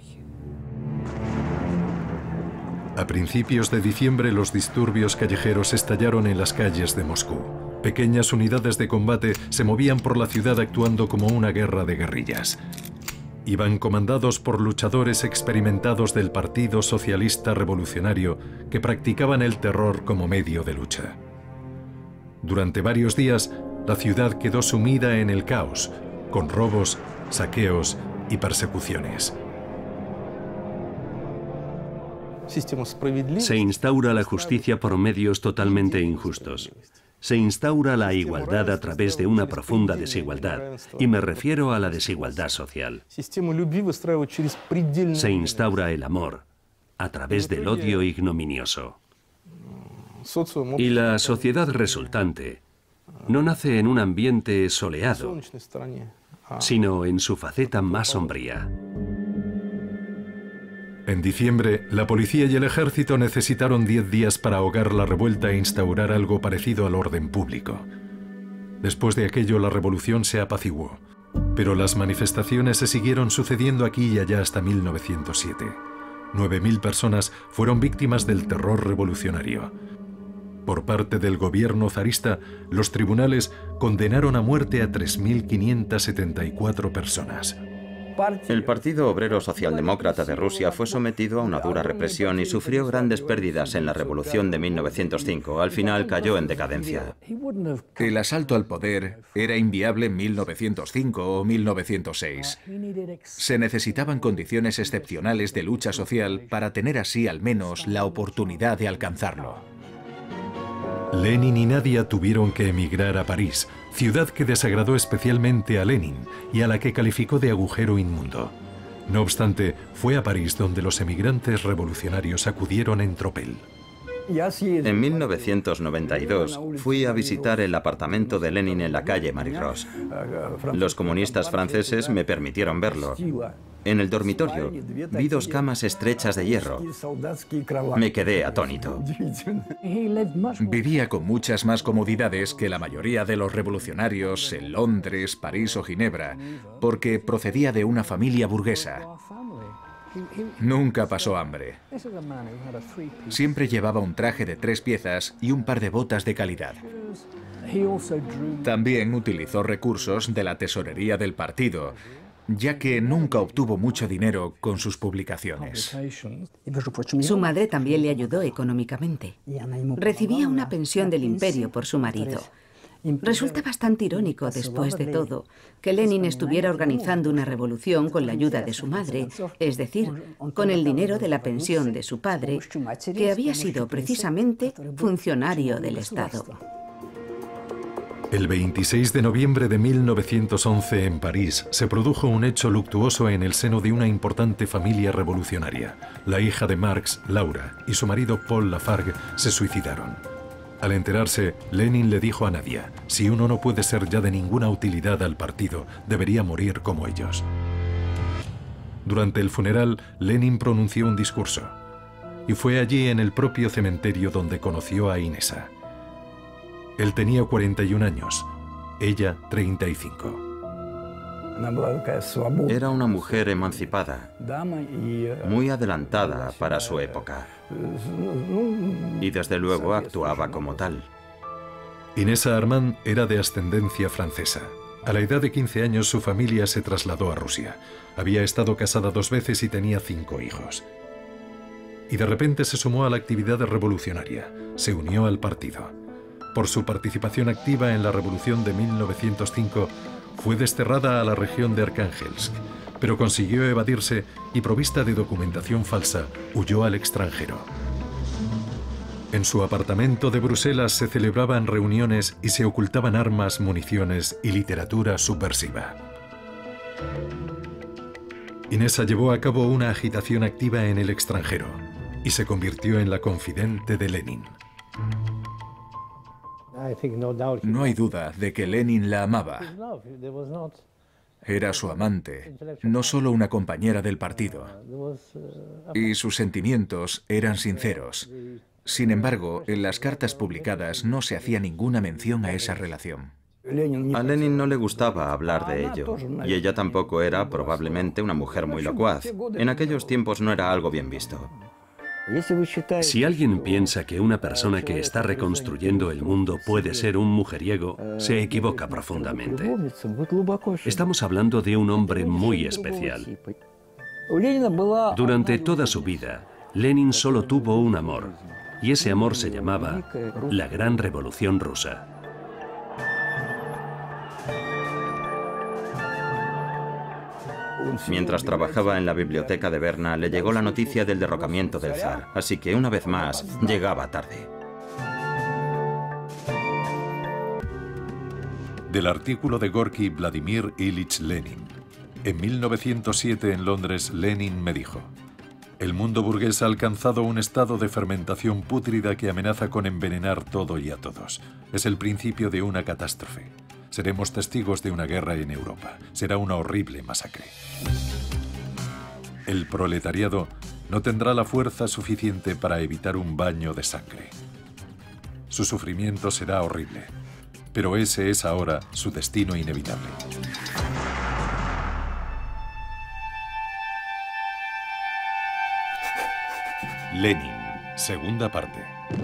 A principios de diciembre, los disturbios callejeros estallaron en las calles de Moscú. Pequeñas unidades de combate se movían por la ciudad actuando como una guerra de guerrillas. Iban comandados por luchadores experimentados del Partido Socialista Revolucionario que practicaban el terror como medio de lucha. Durante varios días, la ciudad quedó sumida en el caos, con robos, saqueos y persecuciones. Se instaura la justicia por medios totalmente injustos. Se instaura la igualdad a través de una profunda desigualdad, y me refiero a la desigualdad social. Se instaura el amor a través del odio ignominioso. Y la sociedad resultante no nace en un ambiente soleado, sino en su faceta más sombría. En diciembre, la policía y el ejército necesitaron diez días para ahogar la revuelta e instaurar algo parecido al orden público. Después de aquello, la revolución se apaciguó, pero las manifestaciones se siguieron sucediendo aquí y allá hasta mil novecientos siete. nueve mil personas fueron víctimas del terror revolucionario. Por parte del gobierno zarista, los tribunales condenaron a muerte a tres mil quinientas setenta y cuatro personas. El Partido Obrero Socialdemócrata de Rusia fue sometido a una dura represión y sufrió grandes pérdidas en la Revolución de mil novecientos cinco. Al final cayó en decadencia. El asalto al poder era inviable en mil novecientos cinco o mil novecientos seis. Se necesitaban condiciones excepcionales de lucha social para tener así al menos la oportunidad de alcanzarlo. Lenin y Nadia tuvieron que emigrar a París, ciudad que desagradó especialmente a Lenin y a la que calificó de agujero inmundo. No obstante, fue a París donde los emigrantes revolucionarios acudieron en tropel. En mil novecientos noventa y dos fui a visitar el apartamento de Lenin en la calle Marie-Rose. Los comunistas franceses me permitieron verlo. En el dormitorio vi dos camas estrechas de hierro. Me quedé atónito. Vivía con muchas más comodidades que la mayoría de los revolucionarios en Londres, París o Ginebra, porque procedía de una familia burguesa. Nunca pasó hambre. Siempre llevaba un traje de tres piezas y un par de botas de calidad. También utilizó recursos de la tesorería del partido, ya que nunca obtuvo mucho dinero con sus publicaciones. Su madre también le ayudó económicamente. Recibía una pensión del imperio por su marido. Resulta bastante irónico, después de todo, que Lenin estuviera organizando una revolución con la ayuda de su madre, es decir, con el dinero de la pensión de su padre, que había sido precisamente funcionario del Estado. El veintiséis de noviembre de mil novecientos once en París se produjo un hecho luctuoso en el seno de una importante familia revolucionaria. La hija de Marx, Laura, y su marido Paul Lafargue se suicidaron. Al enterarse, Lenin le dijo a Nadia, si uno no puede ser ya de ninguna utilidad al partido, debería morir como ellos. Durante el funeral, Lenin pronunció un discurso. Y fue allí en el propio cementerio donde conoció a Inesa. Él tenía cuarenta y un años, ella treinta y cinco. Era una mujer emancipada, muy adelantada para su época. Y desde luego actuaba como tal. Inesa Armand era de ascendencia francesa. A la edad de quince años su familia se trasladó a Rusia. Había estado casada dos veces y tenía cinco hijos. Y de repente se sumó a la actividad revolucionaria. Se unió al partido. Por su participación activa en la revolución de mil novecientos cinco, fue desterrada a la región de Archangelsk, pero consiguió evadirse y, provista de documentación falsa, huyó al extranjero. En su apartamento de Bruselas se celebraban reuniones y se ocultaban armas, municiones y literatura subversiva. Inesa llevó a cabo una agitación activa en el extranjero y se convirtió en la confidente de Lenin. No hay duda de que Lenin la amaba. Era su amante, no solo una compañera del partido. Y sus sentimientos eran sinceros. Sin embargo, en las cartas publicadas no se hacía ninguna mención a esa relación. A Lenin no le gustaba hablar de ello, y ella tampoco era probablemente una mujer muy locuaz. En aquellos tiempos no era algo bien visto. Si alguien piensa que una persona que está reconstruyendo el mundo puede ser un mujeriego, se equivoca profundamente. Estamos hablando de un hombre muy especial. Durante toda su vida, Lenin solo tuvo un amor, y ese amor se llamaba la Gran Revolución Rusa. Mientras trabajaba en la biblioteca de Berna, le llegó la noticia del derrocamiento del zar, así que una vez más llegaba tarde. Del artículo de Gorky Vladimir Ilich Lenin. En mil novecientos siete en Londres, Lenin me dijo: el mundo burgués ha alcanzado un estado de fermentación pútrida que amenaza con envenenar todo y a todos. Es el principio de una catástrofe. Seremos testigos de una guerra en Europa. Será una horrible masacre. El proletariado no tendrá la fuerza suficiente para evitar un baño de sangre. Su sufrimiento será horrible, pero ese es ahora su destino inevitable. Lenin, segunda parte.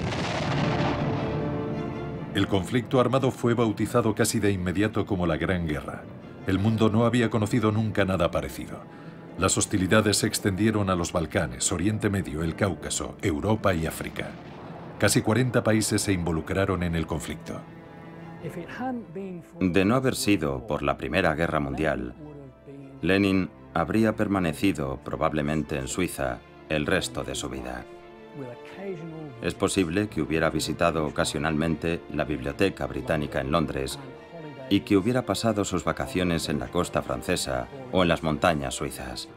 El conflicto armado fue bautizado casi de inmediato como la Gran Guerra. El mundo no había conocido nunca nada parecido. Las hostilidades se extendieron a los Balcanes, Oriente Medio, el Cáucaso, Europa y África. Casi cuarenta países se involucraron en el conflicto. De no haber sido por la Primera Guerra Mundial, Lenin habría permanecido probablemente en Suiza el resto de su vida. Es posible que hubiera visitado ocasionalmente la Biblioteca Británica en Londres y que hubiera pasado sus vacaciones en la costa francesa o en las montañas suizas.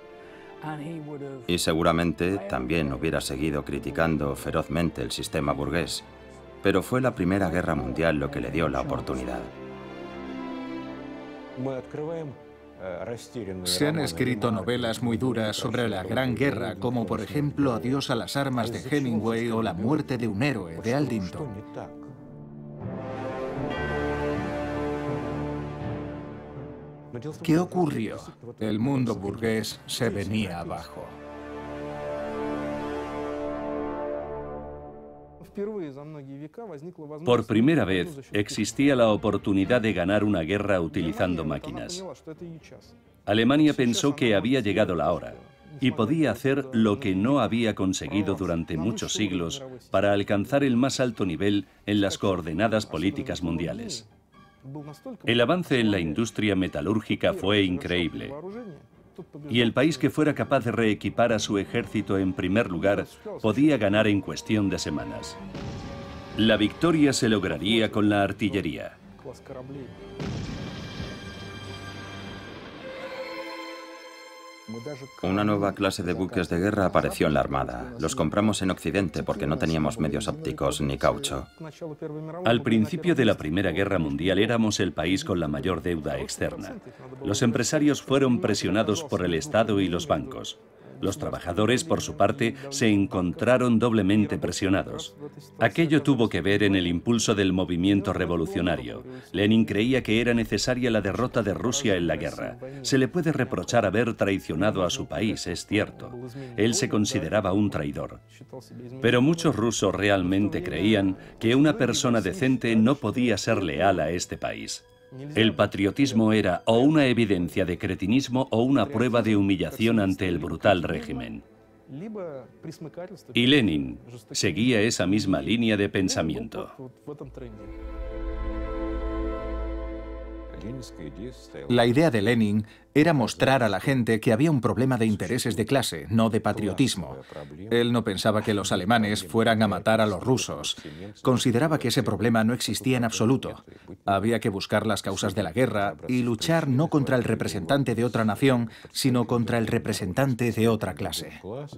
Y seguramente también hubiera seguido criticando ferozmente el sistema burgués, pero fue la Primera Guerra Mundial lo que le dio la oportunidad. Se han escrito novelas muy duras sobre la Gran Guerra, como por ejemplo Adiós a las armas de Hemingway o La muerte de un héroe de Aldington. ¿Qué ocurrió? El mundo burgués se venía abajo. Por primera vez existía la oportunidad de ganar una guerra utilizando máquinas. Alemania pensó que había llegado la hora y podía hacer lo que no había conseguido durante muchos siglos para alcanzar el más alto nivel en las coordenadas políticas mundiales. El avance en la industria metalúrgica fue increíble. Y el país que fuera capaz de reequipar a su ejército en primer lugar podía ganar en cuestión de semanas. La victoria se lograría con la artillería. Una nueva clase de buques de guerra apareció en la Armada. Los compramos en Occidente porque no teníamos medios ópticos ni caucho. Al principio de la Primera Guerra Mundial éramos el país con la mayor deuda externa. Los empresarios fueron presionados por el Estado y los bancos. Los trabajadores, por su parte, se encontraron doblemente presionados. Aquello tuvo que ver en el impulso del movimiento revolucionario. Lenin creía que era necesaria la derrota de Rusia en la guerra. Se le puede reprochar haber traicionado a su país, es cierto. Él se consideraba un traidor. Pero muchos rusos realmente creían que una persona decente no podía ser leal a este país. El patriotismo era o una evidencia de cretinismo o una prueba de humillación ante el brutal régimen. Y Lenin seguía esa misma línea de pensamiento. La idea de Lenin era mostrar a la gente que había un problema de intereses de clase, no de patriotismo. Él no pensaba que los alemanes fueran a matar a los rusos. Consideraba que ese problema no existía en absoluto. Había que buscar las causas de la guerra y luchar no contra el representante de otra nación, sino contra el representante de otra clase.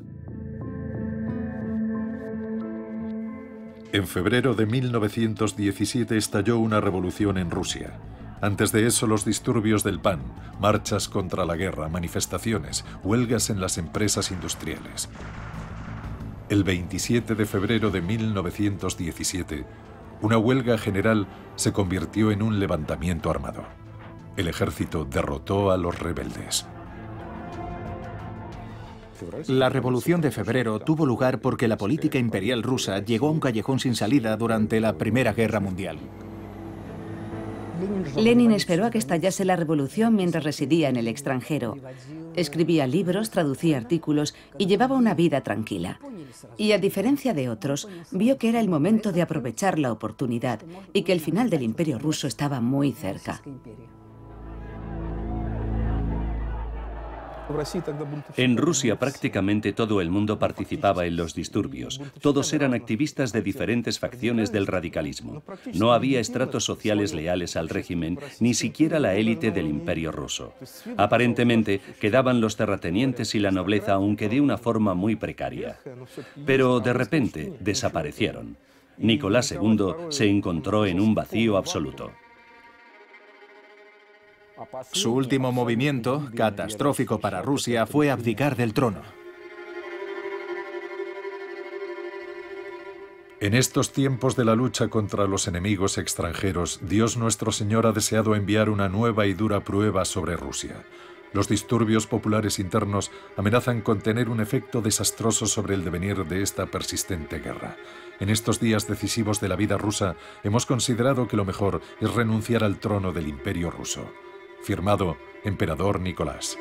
En febrero de mil novecientos diecisiete estalló una revolución en Rusia. Antes de eso, los disturbios del P A N, marchas contra la guerra, manifestaciones, huelgas en las empresas industriales. El veintisiete de febrero de mil novecientos diecisiete, una huelga general se convirtió en un levantamiento armado. El ejército derrotó a los rebeldes. La Revolución de Febrero tuvo lugar porque la política imperial rusa llegó a un callejón sin salida durante la Primera Guerra Mundial. Lenin esperó a que estallase la revolución mientras residía en el extranjero. Escribía libros, traducía artículos y llevaba una vida tranquila. Y a diferencia de otros, vio que era el momento de aprovechar la oportunidad y que el final del Imperio ruso estaba muy cerca. En Rusia prácticamente todo el mundo participaba en los disturbios. Todos eran activistas de diferentes facciones del radicalismo. No había estratos sociales leales al régimen, ni siquiera la élite del Imperio ruso. Aparentemente quedaban los terratenientes y la nobleza, aunque de una forma muy precaria. Pero de repente desaparecieron. Nicolás segundo se encontró en un vacío absoluto. Su último movimiento, catastrófico para Rusia, fue abdicar del trono. En estos tiempos de la lucha contra los enemigos extranjeros, Dios nuestro Señor ha deseado enviar una nueva y dura prueba sobre Rusia. Los disturbios populares internos amenazan con tener un efecto desastroso sobre el devenir de esta persistente guerra. En estos días decisivos de la vida rusa, hemos considerado que lo mejor es renunciar al trono del Imperio ruso. Firmado, Emperador Nicolás.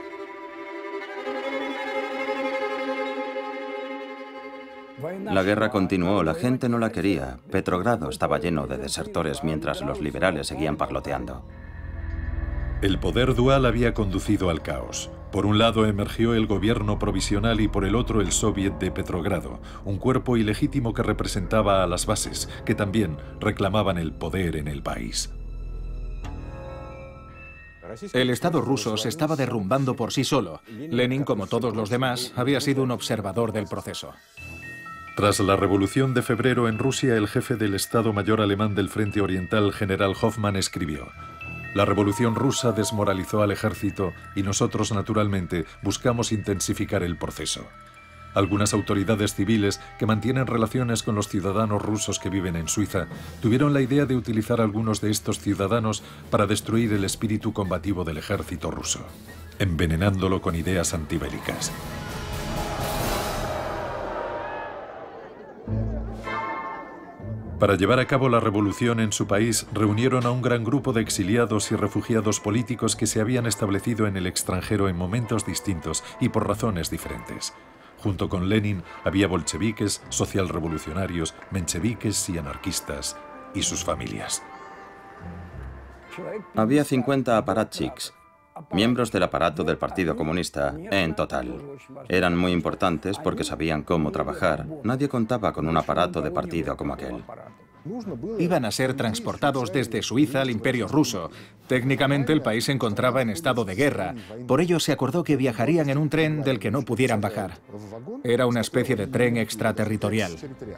La guerra continuó, la gente no la quería. Petrogrado estaba lleno de desertores mientras los liberales seguían parloteando. El poder dual había conducido al caos. Por un lado emergió el gobierno provisional y por el otro el Soviet de Petrogrado, un cuerpo ilegítimo que representaba a las bases, que también reclamaban el poder en el país. El Estado ruso se estaba derrumbando por sí solo. Lenin, como todos los demás, había sido un observador del proceso. Tras la Revolución de Febrero en Rusia, el jefe del Estado Mayor alemán del Frente Oriental, general Hoffmann, escribió: «La Revolución rusa desmoralizó al ejército y nosotros, naturalmente, buscamos intensificar el proceso». Algunas autoridades civiles que mantienen relaciones con los ciudadanos rusos que viven en Suiza tuvieron la idea de utilizar a algunos de estos ciudadanos para destruir el espíritu combativo del ejército ruso, envenenándolo con ideas antibélicas. Para llevar a cabo la revolución en su país, reunieron a un gran grupo de exiliados y refugiados políticos que se habían establecido en el extranjero en momentos distintos y por razones diferentes. Junto con Lenin había bolcheviques, socialrevolucionarios, mencheviques y anarquistas, y sus familias. Había cincuenta aparatchiks, miembros del aparato del Partido Comunista, en total. Eran muy importantes porque sabían cómo trabajar. Nadie contaba con un aparato de partido como aquel. Iban a ser transportados desde Suiza al Imperio Ruso. Técnicamente el país se encontraba en estado de guerra. Por ello se acordó que viajarían en un tren del que no pudieran bajar. Era una especie de tren extraterritorial.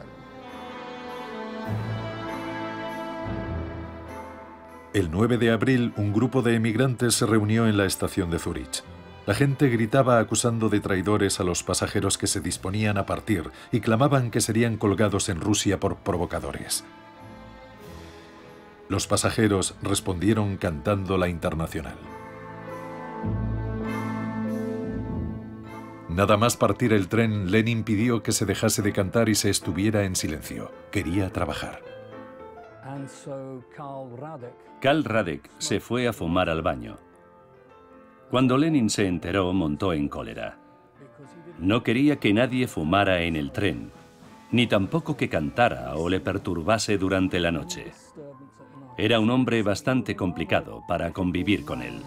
El nueve de abril, un grupo de emigrantes se reunió en la estación de Zúrich. La gente gritaba acusando de traidores a los pasajeros que se disponían a partir y clamaban que serían colgados en Rusia por provocadores. Los pasajeros respondieron cantando la Internacional. Nada más partir el tren, Lenin pidió que se dejase de cantar y se estuviera en silencio. Quería trabajar. Karl Radek se fue a fumar al baño. Cuando Lenin se enteró, montó en cólera. No quería que nadie fumara en el tren, ni tampoco que cantara o le perturbase durante la noche. Era un hombre bastante complicado para convivir con él.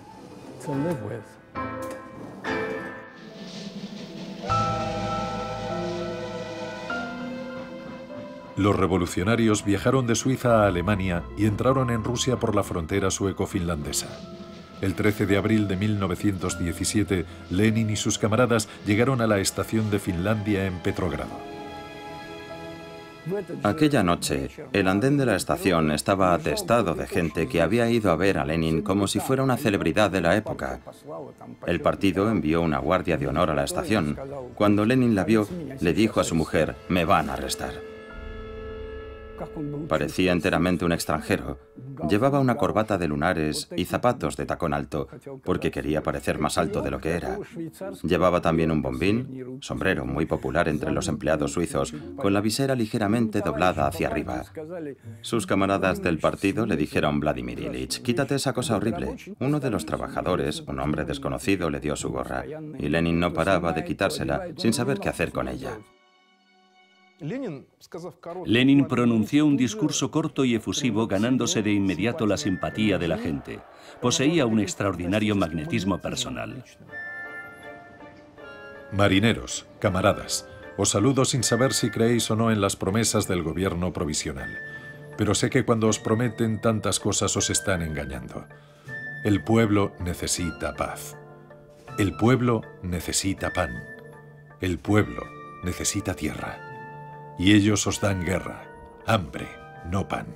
Los revolucionarios viajaron de Suiza a Alemania y entraron en Rusia por la frontera sueco-finlandesa. El trece de abril de mil novecientos diecisiete, Lenin y sus camaradas llegaron a la estación de Finlandia en Petrogrado. Aquella noche, el andén de la estación estaba atestado de gente que había ido a ver a Lenin como si fuera una celebridad de la época. El partido envió una guardia de honor a la estación. Cuando Lenin la vio, le dijo a su mujer, «Me van a arrestar». Parecía enteramente un extranjero. Llevaba una corbata de lunares y zapatos de tacón alto, porque quería parecer más alto de lo que era. Llevaba también un bombín, sombrero muy popular entre los empleados suizos, con la visera ligeramente doblada hacia arriba. Sus camaradas del partido le dijeron: Vladimir Ilich, quítate esa cosa horrible. Uno de los trabajadores, un hombre desconocido, le dio su gorra, y Lenin no paraba de quitársela sin saber qué hacer con ella. Lenin pronunció un discurso corto y efusivo, ganándose de inmediato la simpatía de la gente. Poseía un extraordinario magnetismo personal. Marineros, camaradas, os saludo sin saber si creéis o no en las promesas del gobierno provisional. Pero sé que cuando os prometen tantas cosas os están engañando. El pueblo necesita paz. El pueblo necesita pan. El pueblo necesita tierra. Y ellos os dan guerra, hambre, no pan.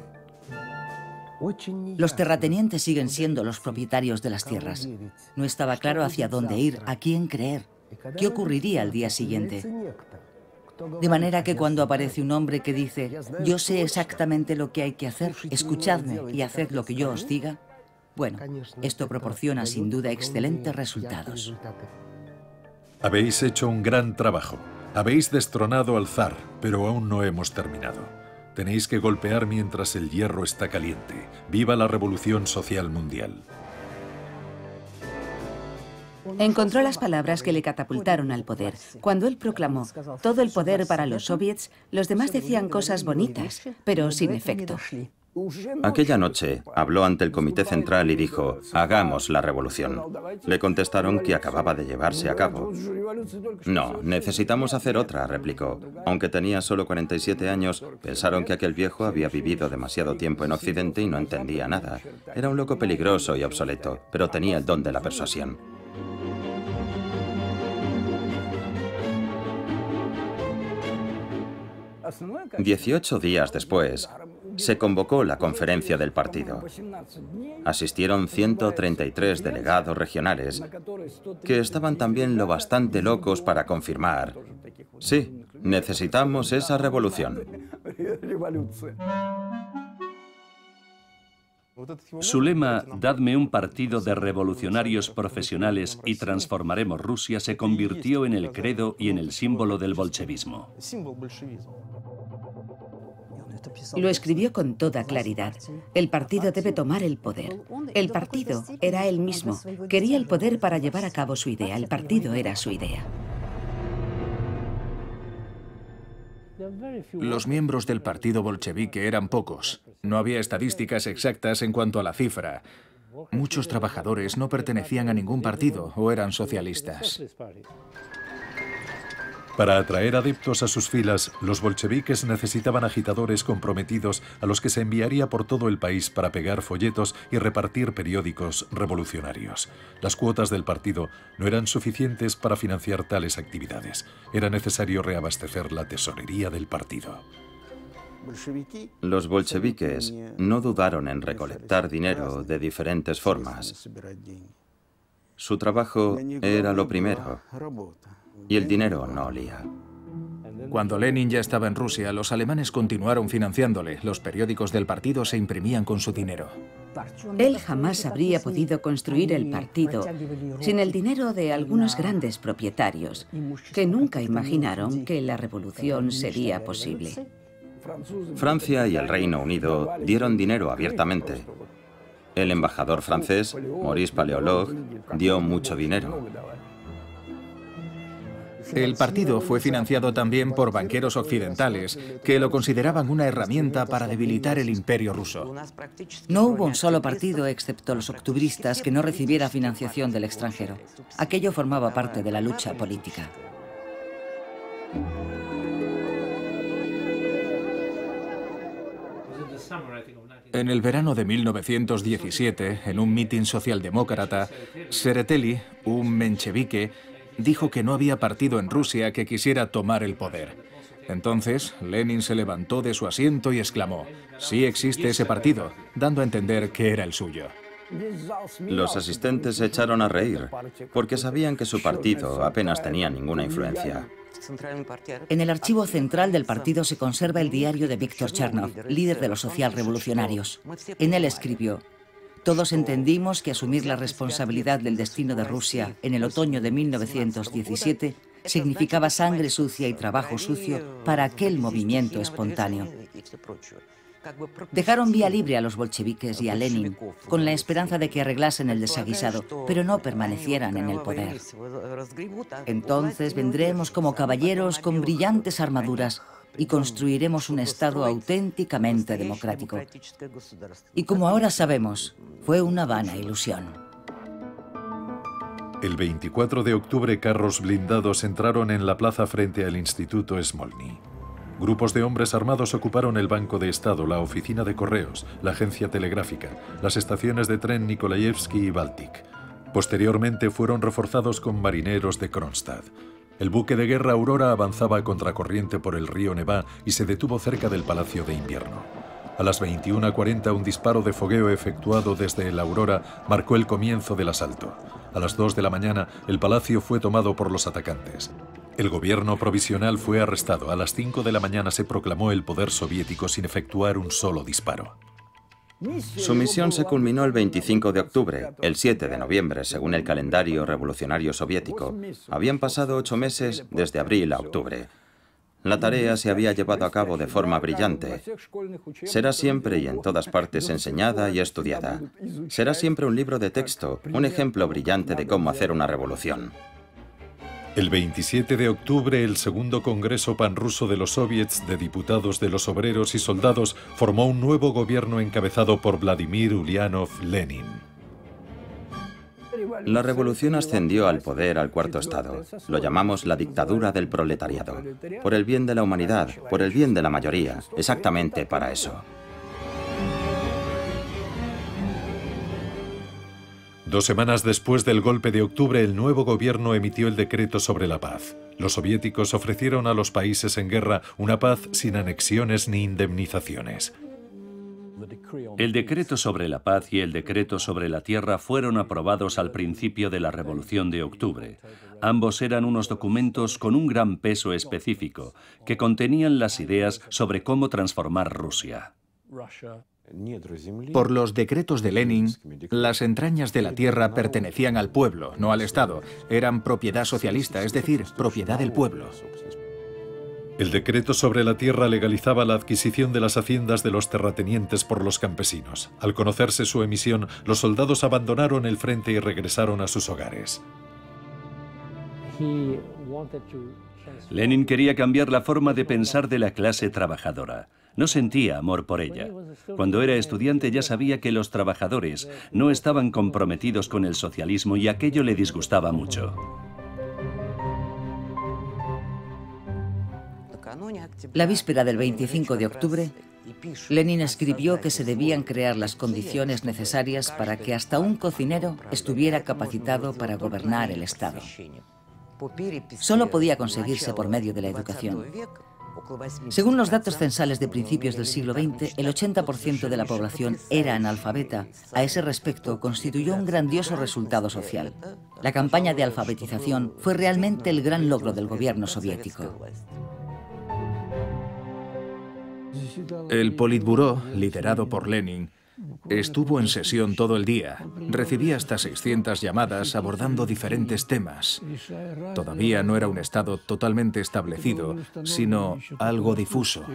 Los terratenientes siguen siendo los propietarios de las tierras. No estaba claro hacia dónde ir, a quién creer, qué ocurriría al día siguiente. De manera que cuando aparece un hombre que dice, yo sé exactamente lo que hay que hacer, escuchadme y haced lo que yo os diga, bueno, esto proporciona sin duda excelentes resultados. Habéis hecho un gran trabajo. Habéis destronado al zar, pero aún no hemos terminado. Tenéis que golpear mientras el hierro está caliente. ¡Viva la revolución social mundial! Encontró las palabras que le catapultaron al poder. Cuando él proclamó todo el poder para los soviets, los demás decían cosas bonitas, pero sin efecto. Aquella noche habló ante el Comité Central y dijo, hagamos la revolución. Le contestaron que acababa de llevarse a cabo. No, necesitamos hacer otra, replicó. Aunque tenía solo cuarenta y siete años, pensaron que aquel viejo había vivido demasiado tiempo en Occidente y no entendía nada. Era un loco peligroso y obsoleto, pero tenía el don de la persuasión. Dieciocho días después, se convocó la conferencia del partido. Asistieron ciento treinta y tres delegados regionales, que estaban también lo bastante locos para confirmar, sí, necesitamos esa revolución. Su lema, dadme un partido de revolucionarios profesionales y transformaremos Rusia, se convirtió en el credo y en el símbolo del bolchevismo. Lo escribió con toda claridad. El partido debe tomar el poder. El partido era él mismo. Quería el poder para llevar a cabo su idea. El partido era su idea. Los miembros del partido bolchevique eran pocos. No había estadísticas exactas en cuanto a la cifra. Muchos trabajadores no pertenecían a ningún partido o eran socialistas. Para atraer adeptos a sus filas, los bolcheviques necesitaban agitadores comprometidos a los que se enviaría por todo el país para pegar folletos y repartir periódicos revolucionarios. Las cuotas del partido no eran suficientes para financiar tales actividades. Era necesario reabastecer la tesorería del partido. Los bolcheviques no dudaron en recolectar dinero de diferentes formas. Su trabajo era lo primero. Y el dinero no olía. Cuando Lenin ya estaba en Rusia, los alemanes continuaron financiándole. Los periódicos del partido se imprimían con su dinero. Él jamás habría podido construir el partido sin el dinero de algunos grandes propietarios que nunca imaginaron que la revolución sería posible. Francia y el Reino Unido dieron dinero abiertamente. El embajador francés, Maurice Paléologue, dio mucho dinero. El partido fue financiado también por banqueros occidentales, que lo consideraban una herramienta para debilitar el imperio ruso. No hubo un solo partido, excepto los octubristas, que no recibiera financiación del extranjero. Aquello formaba parte de la lucha política. En el verano de mil novecientos diecisiete, en un mitin socialdemócrata, Tsereteli, un menchevique, dijo que no había partido en Rusia que quisiera tomar el poder. Entonces, Lenin se levantó de su asiento y exclamó: «Sí existe ese partido», dando a entender que era el suyo. Los asistentes se echaron a reír, porque sabían que su partido apenas tenía ninguna influencia. En el archivo central del partido se conserva el diario de Víctor Chernov, líder de los socialrevolucionarios. En él escribió: «Todos entendimos que asumir la responsabilidad del destino de Rusia en el otoño de mil novecientos diecisiete significaba sangre sucia y trabajo sucio para aquel movimiento espontáneo». Dejaron vía libre a los bolcheviques y a Lenin con la esperanza de que arreglasen el desaguisado, pero no permanecieran en el poder. Entonces vendremos como caballeros con brillantes armaduras y construiremos un Estado auténticamente democrático. Y como ahora sabemos, fue una vana ilusión. El veinticuatro de octubre, carros blindados entraron en la plaza frente al Instituto Smolny. Grupos de hombres armados ocuparon el Banco de Estado, la oficina de correos, la agencia telegráfica, las estaciones de tren Nikolayevsky y Baltic. Posteriormente fueron reforzados con marineros de Kronstadt. El buque de guerra Aurora avanzaba a contracorriente por el río Nevá y se detuvo cerca del Palacio de Invierno. A las veintiuna cuarenta, un disparo de fogueo efectuado desde el Aurora marcó el comienzo del asalto. A las dos de la mañana, el palacio fue tomado por los atacantes. El gobierno provisional fue arrestado. A las cinco de la mañana se proclamó el poder soviético sin efectuar un solo disparo. Su misión se culminó el veinticinco de octubre. El siete de noviembre, según el calendario revolucionario soviético, habían pasado ocho meses desde abril a octubre. La tarea se había llevado a cabo de forma brillante. Será siempre y en todas partes enseñada y estudiada. Será siempre un libro de texto, un ejemplo brillante de cómo hacer una revolución. El veintisiete de octubre, el segundo Congreso Panruso de los Soviets de Diputados de los Obreros y Soldados formó un nuevo gobierno encabezado por Vladimir Ulyanov Lenin. La revolución ascendió al poder al cuarto estado. Lo llamamos la dictadura del proletariado. Por el bien de la humanidad, por el bien de la mayoría, exactamente para eso. Dos semanas después del golpe de octubre, el nuevo gobierno emitió el decreto sobre la paz. Los soviéticos ofrecieron a los países en guerra una paz sin anexiones ni indemnizaciones. El decreto sobre la paz y el decreto sobre la tierra fueron aprobados al principio de la Revolución de Octubre. Ambos eran unos documentos con un gran peso específico, que contenían las ideas sobre cómo transformar Rusia. Por los decretos de Lenin, las entrañas de la tierra pertenecían al pueblo, no al Estado. Eran propiedad socialista, es decir, propiedad del pueblo. El decreto sobre la tierra legalizaba la adquisición de las haciendas de los terratenientes por los campesinos. Al conocerse su emisión, los soldados abandonaron el frente y regresaron a sus hogares. Lenin quería cambiar la forma de pensar de la clase trabajadora. No sentía amor por ella. Cuando era estudiante ya sabía que los trabajadores no estaban comprometidos con el socialismo y aquello le disgustaba mucho. La víspera del veinticinco de octubre, Lenin escribió que se debían crear las condiciones necesarias para que hasta un cocinero estuviera capacitado para gobernar el Estado. Solo podía conseguirse por medio de la educación. Según los datos censales de principios del siglo veinte, el ochenta por ciento de la población era analfabeta. A ese respecto, constituyó un grandioso resultado social. La campaña de alfabetización fue realmente el gran logro del gobierno soviético. El Politburó, liderado por Lenin, estuvo en sesión todo el día. Recibía hasta seiscientas llamadas abordando diferentes temas. Todavía no era un Estado totalmente establecido, sino algo difuso.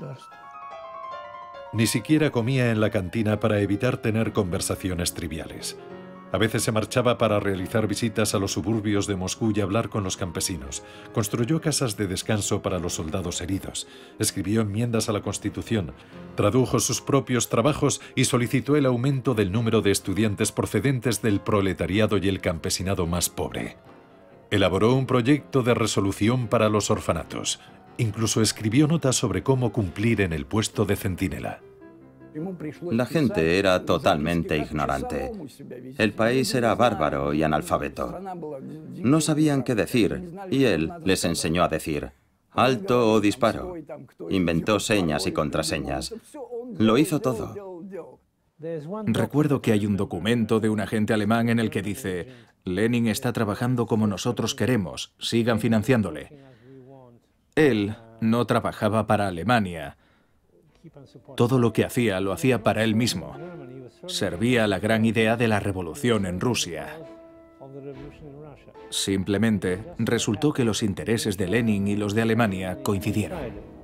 Ni siquiera comía en la cantina para evitar tener conversaciones triviales. A veces se marchaba para realizar visitas a los suburbios de Moscú y hablar con los campesinos. Construyó casas de descanso para los soldados heridos. Escribió enmiendas a la Constitución. Tradujo sus propios trabajos y solicitó el aumento del número de estudiantes procedentes del proletariado y el campesinado más pobre. Elaboró un proyecto de resolución para los orfanatos. Incluso escribió notas sobre cómo cumplir en el puesto de centinela. La gente era totalmente ignorante. El país era bárbaro y analfabeto. No sabían qué decir, y él les enseñó a decir alto o disparo. Inventó señas y contraseñas. Lo hizo todo. Recuerdo que hay un documento de un agente alemán en el que dice: Lenin está trabajando como nosotros queremos, sigan financiándole. Él no trabajaba para Alemania. Todo lo que hacía lo hacía para él mismo. Servía a la gran idea de la revolución en Rusia. Simplemente resultó que los intereses de Lenin y los de Alemania coincidieron.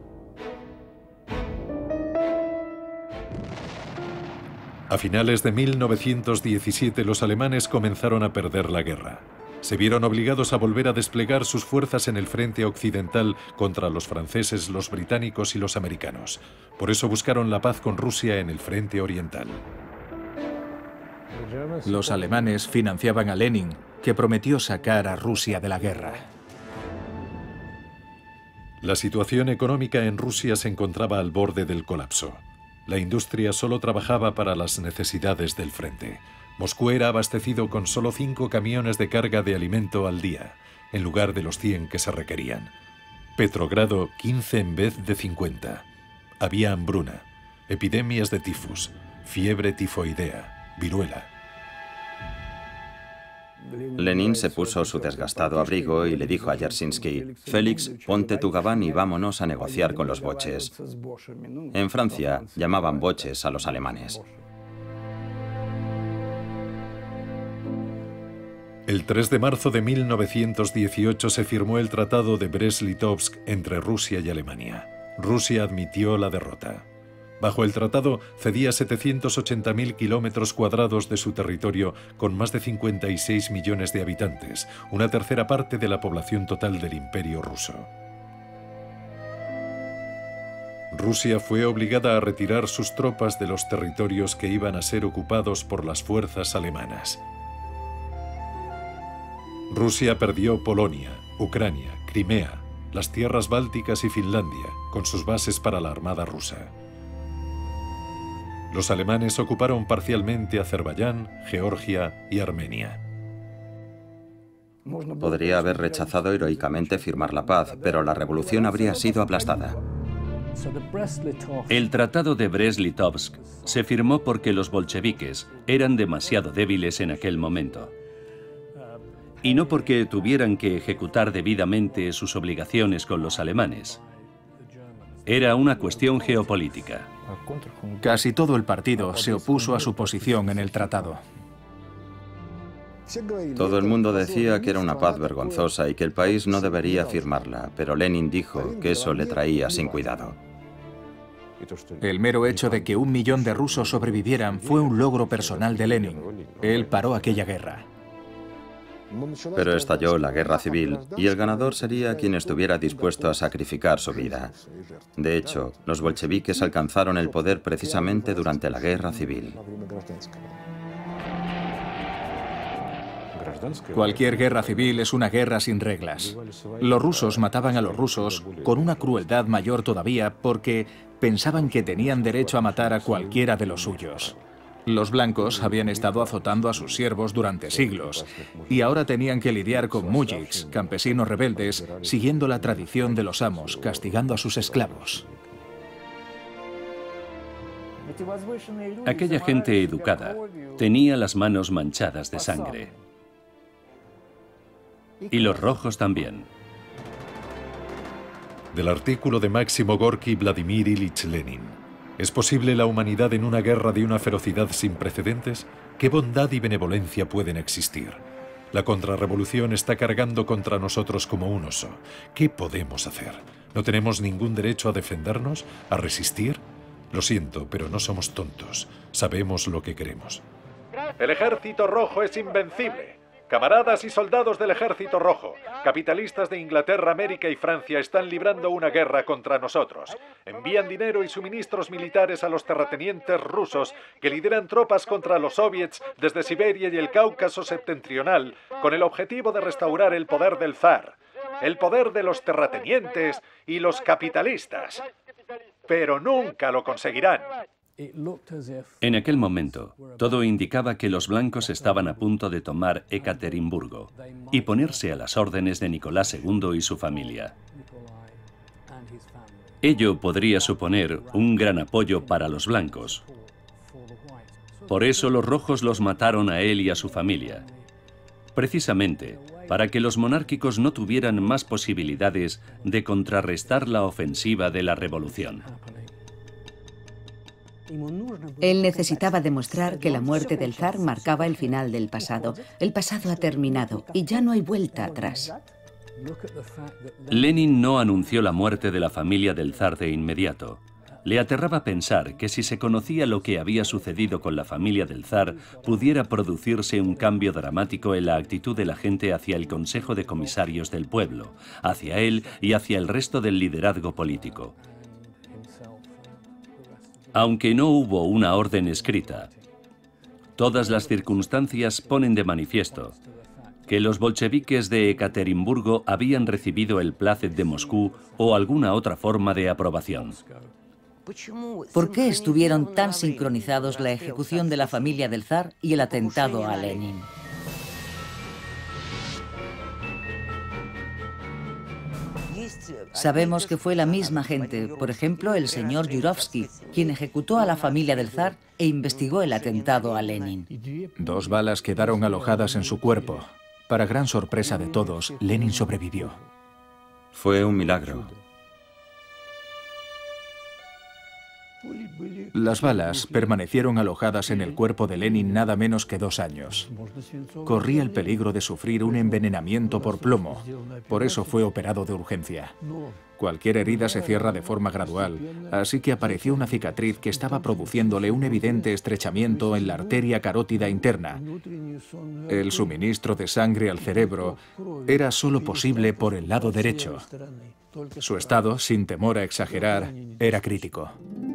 A finales de mil novecientos diecisiete los alemanes comenzaron a perder la guerra. Se vieron obligados a volver a desplegar sus fuerzas en el frente occidental contra los franceses, los británicos y los americanos. Por eso buscaron la paz con Rusia en el frente oriental. Los alemanes financiaban a Lenin, que prometió sacar a Rusia de la guerra. La situación económica en Rusia se encontraba al borde del colapso. La industria solo trabajaba para las necesidades del frente. Moscú era abastecido con solo cinco camiones de carga de alimento al día, en lugar de los cien que se requerían. Petrogrado, quince en vez de cincuenta. Había hambruna, epidemias de tifus, fiebre tifoidea, viruela. Lenin se puso su desgastado abrigo y le dijo a Yersinsky: Félix, ponte tu gabán y vámonos a negociar con los boches. En Francia llamaban boches a los alemanes. El tres de marzo de mil novecientos dieciocho se firmó el Tratado de Brest-Litovsk entre Rusia y Alemania. Rusia admitió la derrota. Bajo el tratado cedía setecientos ochenta mil kilómetros cuadrados de su territorio con más de cincuenta y seis millones de habitantes, una tercera parte de la población total del Imperio ruso. Rusia fue obligada a retirar sus tropas de los territorios que iban a ser ocupados por las fuerzas alemanas. Rusia perdió Polonia, Ucrania, Crimea, las tierras bálticas y Finlandia, con sus bases para la armada rusa. Los alemanes ocuparon parcialmente Azerbaiyán, Georgia y Armenia. Podría haber rechazado heroicamente firmar la paz, pero la revolución habría sido aplastada. El Tratado de Brest-Litovsk se firmó porque los bolcheviques eran demasiado débiles en aquel momento. Y no porque tuvieran que ejecutar debidamente sus obligaciones con los alemanes. Era una cuestión geopolítica. Casi todo el partido se opuso a su posición en el tratado. Todo el mundo decía que era una paz vergonzosa y que el país no debería firmarla, pero Lenin dijo que eso le traía sin cuidado. El mero hecho de que un millón de rusos sobrevivieran fue un logro personal de Lenin. Él paró aquella guerra. Pero estalló la guerra civil y el ganador sería quien estuviera dispuesto a sacrificar su vida. De hecho, los bolcheviques alcanzaron el poder precisamente durante la guerra civil. Cualquier guerra civil es una guerra sin reglas. Los rusos mataban a los rusos con una crueldad mayor todavía porque pensaban que tenían derecho a matar a cualquiera de los suyos. Los blancos habían estado azotando a sus siervos durante siglos y ahora tenían que lidiar con mujiks, campesinos rebeldes, siguiendo la tradición de los amos, castigando a sus esclavos. Aquella gente educada tenía las manos manchadas de sangre. Y los rojos también. Del artículo de Máximo Gorki Vladimir Ilich Lenin. ¿Es posible la humanidad en una guerra de una ferocidad sin precedentes? ¿Qué bondad y benevolencia pueden existir? La contrarrevolución está cargando contra nosotros como un oso. ¿Qué podemos hacer? ¿No tenemos ningún derecho a defendernos? ¿A resistir? Lo siento, pero no somos tontos. Sabemos lo que queremos. El Ejército Rojo es invencible. Camaradas y soldados del Ejército Rojo, capitalistas de Inglaterra, América y Francia están librando una guerra contra nosotros. Envían dinero y suministros militares a los terratenientes rusos que lideran tropas contra los soviets desde Siberia y el Cáucaso septentrional con el objetivo de restaurar el poder del zar, el poder de los terratenientes y los capitalistas. Pero nunca lo conseguirán. En aquel momento, todo indicaba que los blancos estaban a punto de tomar Ekaterimburgo y ponerse a las órdenes de Nicolás segundo y su familia. Ello podría suponer un gran apoyo para los blancos. Por eso los rojos los mataron a él y a su familia, precisamente para que los monárquicos no tuvieran más posibilidades de contrarrestar la ofensiva de la revolución. Él necesitaba demostrar que la muerte del zar marcaba el final del pasado. El pasado ha terminado y ya no hay vuelta atrás. Lenin no anunció la muerte de la familia del zar de inmediato. Le aterraba pensar que si se conocía lo que había sucedido con la familia del zar, pudiera producirse un cambio dramático en la actitud de la gente hacia el Consejo de Comisarios del Pueblo, hacia él y hacia el resto del liderazgo político. Aunque no hubo una orden escrita, todas las circunstancias ponen de manifiesto que los bolcheviques de Ekaterimburgo habían recibido el plácet de Moscú o alguna otra forma de aprobación. ¿Por qué estuvieron tan sincronizados la ejecución de la familia del zar y el atentado a Lenin? Sabemos que fue la misma gente, por ejemplo, el señor Yurovsky, quien ejecutó a la familia del zar e investigó el atentado a Lenin. Dos balas quedaron alojadas en su cuerpo. Para gran sorpresa de todos, Lenin sobrevivió. Fue un milagro. Las balas permanecieron alojadas en el cuerpo de Lenin nada menos que dos años. Corría el peligro de sufrir un envenenamiento por plomo. Por eso fue operado de urgencia. Cualquier herida se cierra de forma gradual, así que apareció una cicatriz que estaba produciéndole un evidente estrechamiento en la arteria carótida interna. El suministro de sangre al cerebro era solo posible por el lado derecho. Su estado, sin temor a exagerar, era crítico.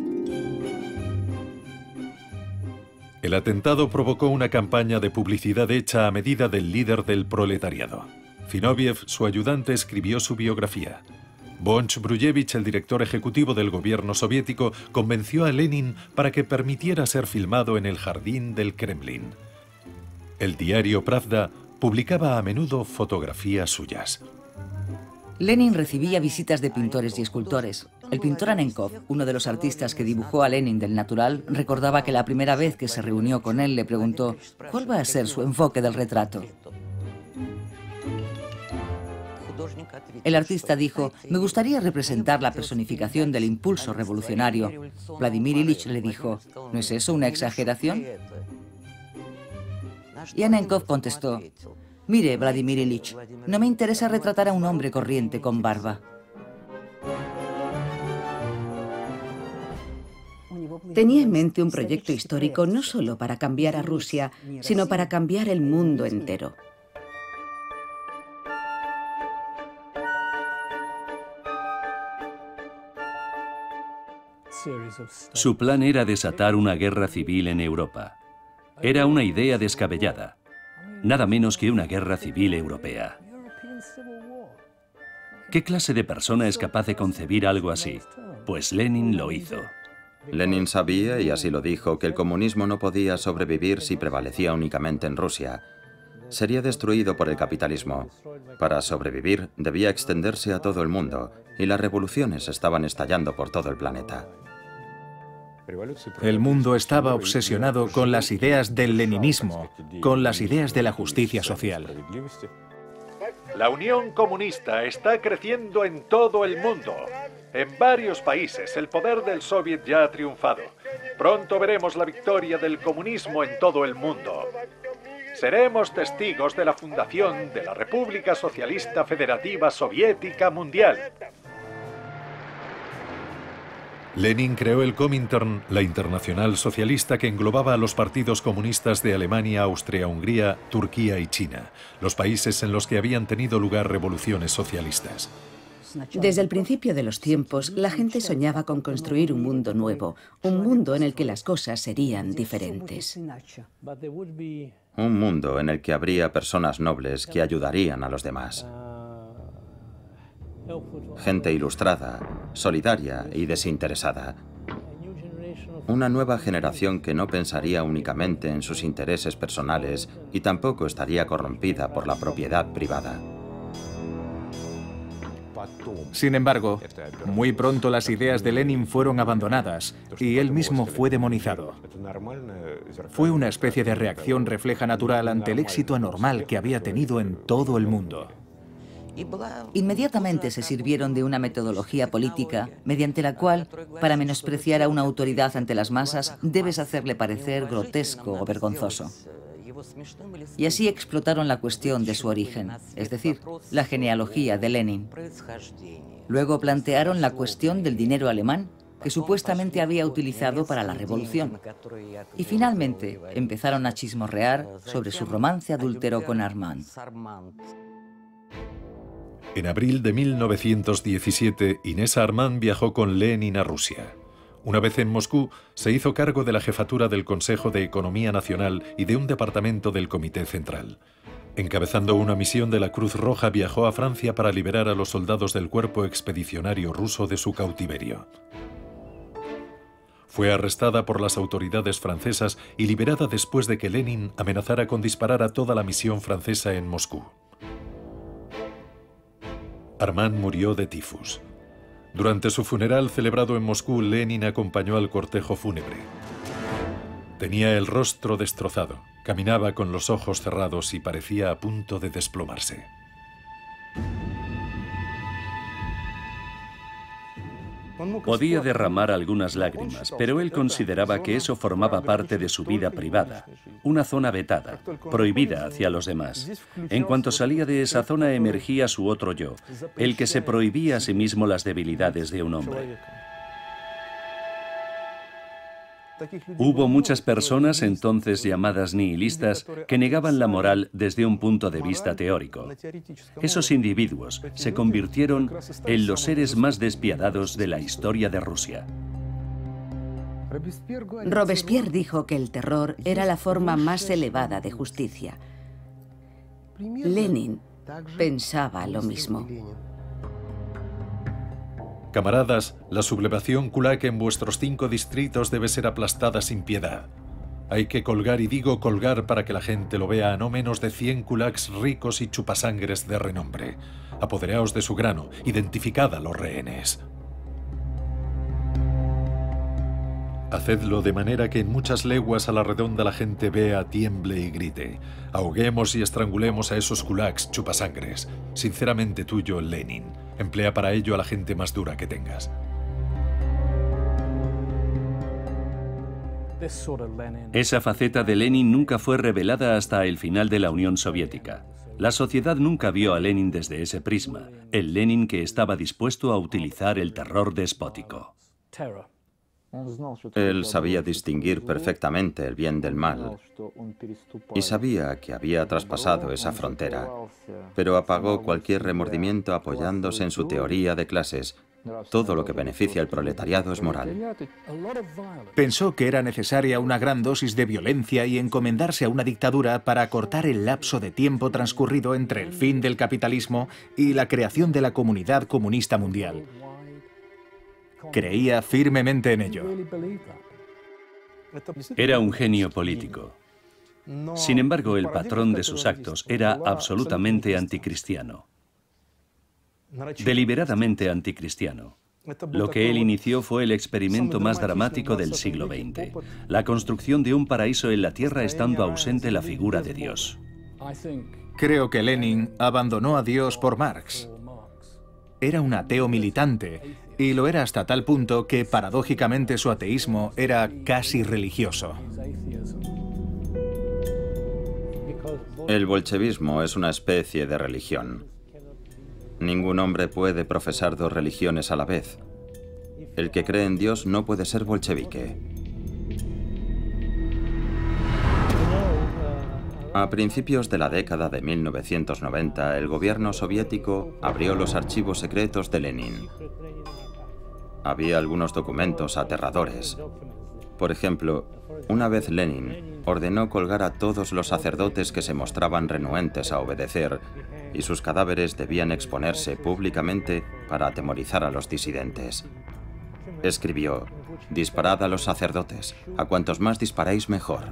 El atentado provocó una campaña de publicidad hecha a medida del líder del proletariado. Zinoviev, su ayudante, escribió su biografía. Bonch Brujevich, el director ejecutivo del gobierno soviético, convenció a Lenin para que permitiera ser filmado en el jardín del Kremlin. El diario Pravda publicaba a menudo fotografías suyas. Lenin recibía visitas de pintores y escultores. El pintor Anenkov, uno de los artistas que dibujó a Lenin del natural, recordaba que la primera vez que se reunió con él le preguntó ¿cuál va a ser su enfoque del retrato? El artista dijo, me gustaría representar la personificación del impulso revolucionario. Vladimir Ilich le dijo, ¿no es eso una exageración? Y Anenkov contestó: mire, Vladimir Ilich, no me interesa retratar a un hombre corriente con barba. Tenía en mente un proyecto histórico no solo para cambiar a Rusia, sino para cambiar el mundo entero. Su plan era desatar una guerra civil en Europa. Era una idea descabellada. Nada menos que una guerra civil europea. ¿Qué clase de persona es capaz de concebir algo así? Pues Lenin lo hizo. Lenin sabía, y así lo dijo, que el comunismo no podía sobrevivir si prevalecía únicamente en Rusia. Sería destruido por el capitalismo. Para sobrevivir, debía extenderse a todo el mundo, y las revoluciones estaban estallando por todo el planeta. El mundo estaba obsesionado con las ideas del leninismo, con las ideas de la justicia social. La Unión Comunista está creciendo en todo el mundo. En varios países el poder del Soviet ya ha triunfado. Pronto veremos la victoria del comunismo en todo el mundo. Seremos testigos de la fundación de la República Socialista Federativa Soviética Mundial. Lenin creó el Comintern, la internacional socialista que englobaba a los partidos comunistas de Alemania, Austria-Hungría, Turquía y China, los países en los que habían tenido lugar revoluciones socialistas. Desde el principio de los tiempos, la gente soñaba con construir un mundo nuevo, un mundo en el que las cosas serían diferentes. Un mundo en el que habría personas nobles que ayudarían a los demás. Gente ilustrada, solidaria y desinteresada. Una nueva generación que no pensaría únicamente en sus intereses personales y tampoco estaría corrompida por la propiedad privada. Sin embargo, muy pronto las ideas de Lenin fueron abandonadas y él mismo fue demonizado. Fue una especie de reacción refleja natural ante el éxito anormal que había tenido en todo el mundo. Inmediatamente se sirvieron de una metodología política mediante la cual, para menospreciar a una autoridad ante las masas, debes hacerle parecer grotesco o vergonzoso. Y así explotaron la cuestión de su origen, es decir, la genealogía de Lenin. Luego plantearon la cuestión del dinero alemán que supuestamente había utilizado para la revolución. Y finalmente empezaron a chismorrear sobre su romance adúltero con Armand. En abril de mil novecientos diecisiete, Inés Armand viajó con Lenin a Rusia. Una vez en Moscú, se hizo cargo de la jefatura del Consejo de Economía Nacional y de un departamento del Comité Central. Encabezando una misión de la Cruz Roja, viajó a Francia para liberar a los soldados del cuerpo expedicionario ruso de su cautiverio. Fue arrestada por las autoridades francesas y liberada después de que Lenin amenazara con disparar a toda la misión francesa en Moscú. Armand murió de tifus. Durante su funeral celebrado en Moscú, Lenin acompañó al cortejo fúnebre. Tenía el rostro destrozado, caminaba con los ojos cerrados y parecía a punto de desplomarse. Podía derramar algunas lágrimas, pero él consideraba que eso formaba parte de su vida privada, una zona vetada, prohibida hacia los demás. En cuanto salía de esa zona emergía su otro yo, el que se prohibía a sí mismo las debilidades de un hombre. Hubo muchas personas, entonces llamadas nihilistas, que negaban la moral desde un punto de vista teórico. Esos individuos se convirtieron en los seres más despiadados de la historia de Rusia. Robespierre dijo que el terror era la forma más elevada de justicia. Lenin pensaba lo mismo. Camaradas, la sublevación kulak en vuestros cinco distritos debe ser aplastada sin piedad. Hay que colgar, y digo colgar para que la gente lo vea, a no menos de cien kulaks ricos y chupasangres de renombre. Apoderaos de su grano, identificad a los rehenes. Hacedlo de manera que en muchas leguas a la redonda la gente vea, tiemble y grite. Ahoguemos y estrangulemos a esos kulaks chupasangres. Sinceramente tuyo, Lenin. Emplea para ello a la gente más dura que tengas. Esa faceta de Lenin nunca fue revelada hasta el final de la Unión Soviética. La sociedad nunca vio a Lenin desde ese prisma, el Lenin que estaba dispuesto a utilizar el terror despótico. Él sabía distinguir perfectamente el bien del mal y sabía que había traspasado esa frontera, pero apagó cualquier remordimiento apoyándose en su teoría de clases. Todo lo que beneficia al proletariado es moral. Pensó que era necesaria una gran dosis de violencia y encomendarse a una dictadura para acortar el lapso de tiempo transcurrido entre el fin del capitalismo y la creación de la comunidad comunista mundial. Creía firmemente en ello. Era un genio político. Sin embargo, el patrón de sus actos era absolutamente anticristiano. Deliberadamente anticristiano. Lo que él inició fue el experimento más dramático del siglo veinte, la construcción de un paraíso en la tierra estando ausente la figura de Dios. Creo que Lenin abandonó a Dios por Marx. Era un ateo militante, y lo era hasta tal punto que paradójicamente su ateísmo era casi religioso. El bolchevismo es una especie de religión. Ningún hombre puede profesar dos religiones a la vez. El que cree en Dios no puede ser bolchevique. A principios de la década de mil novecientos noventa, el gobierno soviético abrió los archivos secretos de Lenin. Había algunos documentos aterradores. Por ejemplo, una vez Lenin ordenó colgar a todos los sacerdotes que se mostraban renuentes a obedecer, y sus cadáveres debían exponerse públicamente para atemorizar a los disidentes. Escribió: «Disparad a los sacerdotes, a cuantos más disparéis mejor».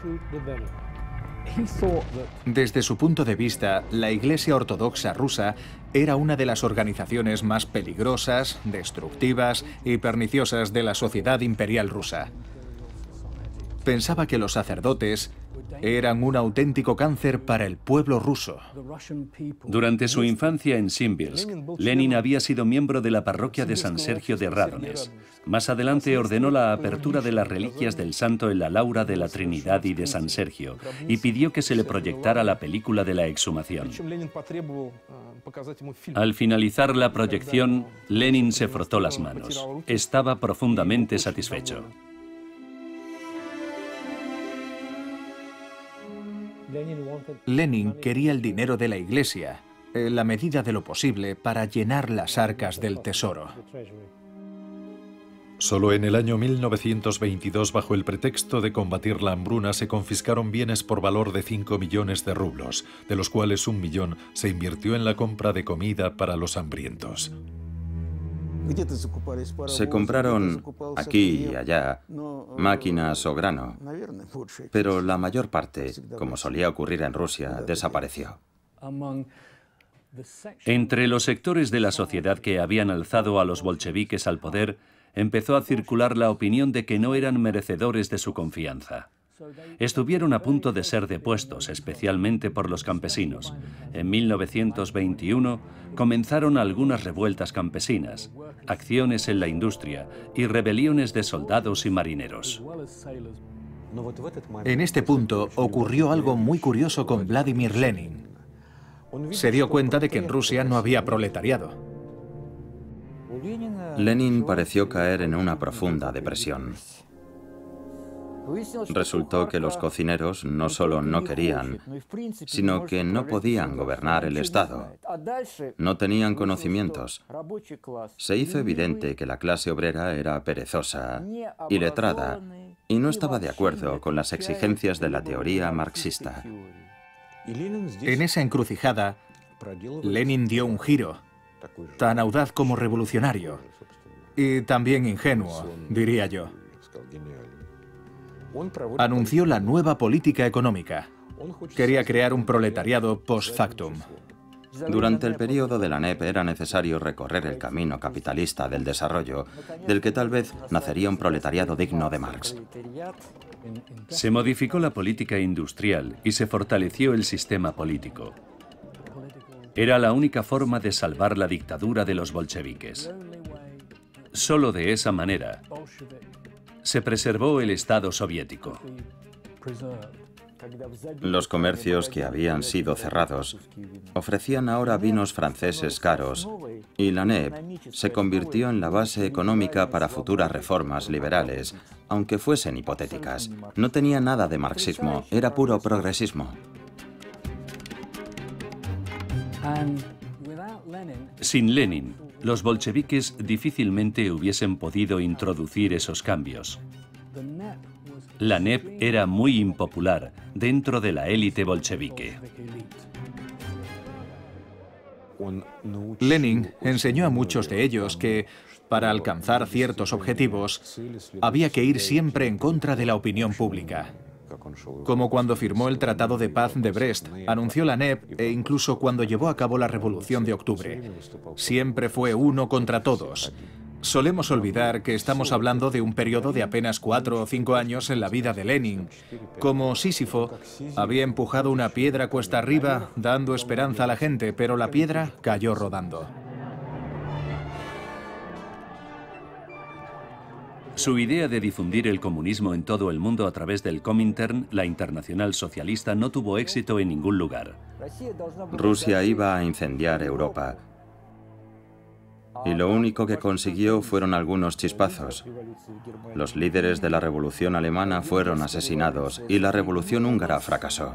Desde su punto de vista, la Iglesia Ortodoxa rusa era una de las organizaciones más peligrosas, destructivas y perniciosas de la sociedad imperial rusa. Pensaba que los sacerdotes eran un auténtico cáncer para el pueblo ruso. Durante su infancia en Simbirsk, Lenin había sido miembro de la parroquia de San Sergio de Radones. Más adelante ordenó la apertura de las reliquias del santo en la Laura de la Trinidad y de San Sergio y pidió que se le proyectara la película de la exhumación. Al finalizar la proyección, Lenin se frotó las manos. Estaba profundamente satisfecho. Lenin quería el dinero de la Iglesia, en la medida de lo posible, para llenar las arcas del tesoro. Solo en el año mil novecientos veintidós, bajo el pretexto de combatir la hambruna, se confiscaron bienes por valor de cinco millones de rublos, de los cuales un millón se invirtió en la compra de comida para los hambrientos. Se compraron aquí y allá máquinas o grano, pero la mayor parte, como solía ocurrir en Rusia, desapareció. Entre los sectores de la sociedad que habían alzado a los bolcheviques al poder, empezó a circular la opinión de que no eran merecedores de su confianza. Estuvieron a punto de ser depuestos, especialmente por los campesinos. En mil novecientos veintiuno comenzaron algunas revueltas campesinas, acciones en la industria y rebeliones de soldados y marineros. En este punto ocurrió algo muy curioso con Vladimir Lenin. Se dio cuenta de que en Rusia no había proletariado. Lenin pareció caer en una profunda depresión. Resultó que los cocineros no solo no querían, sino que no podían gobernar el Estado. No tenían conocimientos. Se hizo evidente que la clase obrera era perezosa, iletrada, y no estaba de acuerdo con las exigencias de la teoría marxista. En esa encrucijada, Lenin dio un giro, tan audaz como revolucionario, y también ingenuo, diría yo. Anunció la nueva política económica. Quería crear un proletariado post factum. Durante el periodo de la N E P era necesario recorrer el camino capitalista del desarrollo, del que tal vez nacería un proletariado digno de Marx. Se modificó la política industrial y se fortaleció el sistema político. Era la única forma de salvar la dictadura de los bolcheviques. Solo de esa manera, se preservó el Estado soviético. Los comercios que habían sido cerrados ofrecían ahora vinos franceses caros y la N E P se convirtió en la base económica para futuras reformas liberales, aunque fuesen hipotéticas. No tenía nada de marxismo, era puro progresismo. Sin Lenin, los bolcheviques difícilmente hubiesen podido introducir esos cambios. La N E P era muy impopular dentro de la élite bolchevique. Lenin enseñó a muchos de ellos que, para alcanzar ciertos objetivos, había que ir siempre en contra de la opinión pública. Como cuando firmó el Tratado de Paz de Brest, anunció la N E P e incluso cuando llevó a cabo la Revolución de Octubre. Siempre fue uno contra todos. Solemos olvidar que estamos hablando de un periodo de apenas cuatro o cinco años en la vida de Lenin. Como Sísifo, había empujado una piedra cuesta arriba, dando esperanza a la gente, pero la piedra cayó rodando. Su idea de difundir el comunismo en todo el mundo a través del Comintern, la Internacional Socialista, no tuvo éxito en ningún lugar. Rusia iba a incendiar Europa. Y lo único que consiguió fueron algunos chispazos. Los líderes de la Revolución Alemana fueron asesinados y la Revolución Húngara fracasó.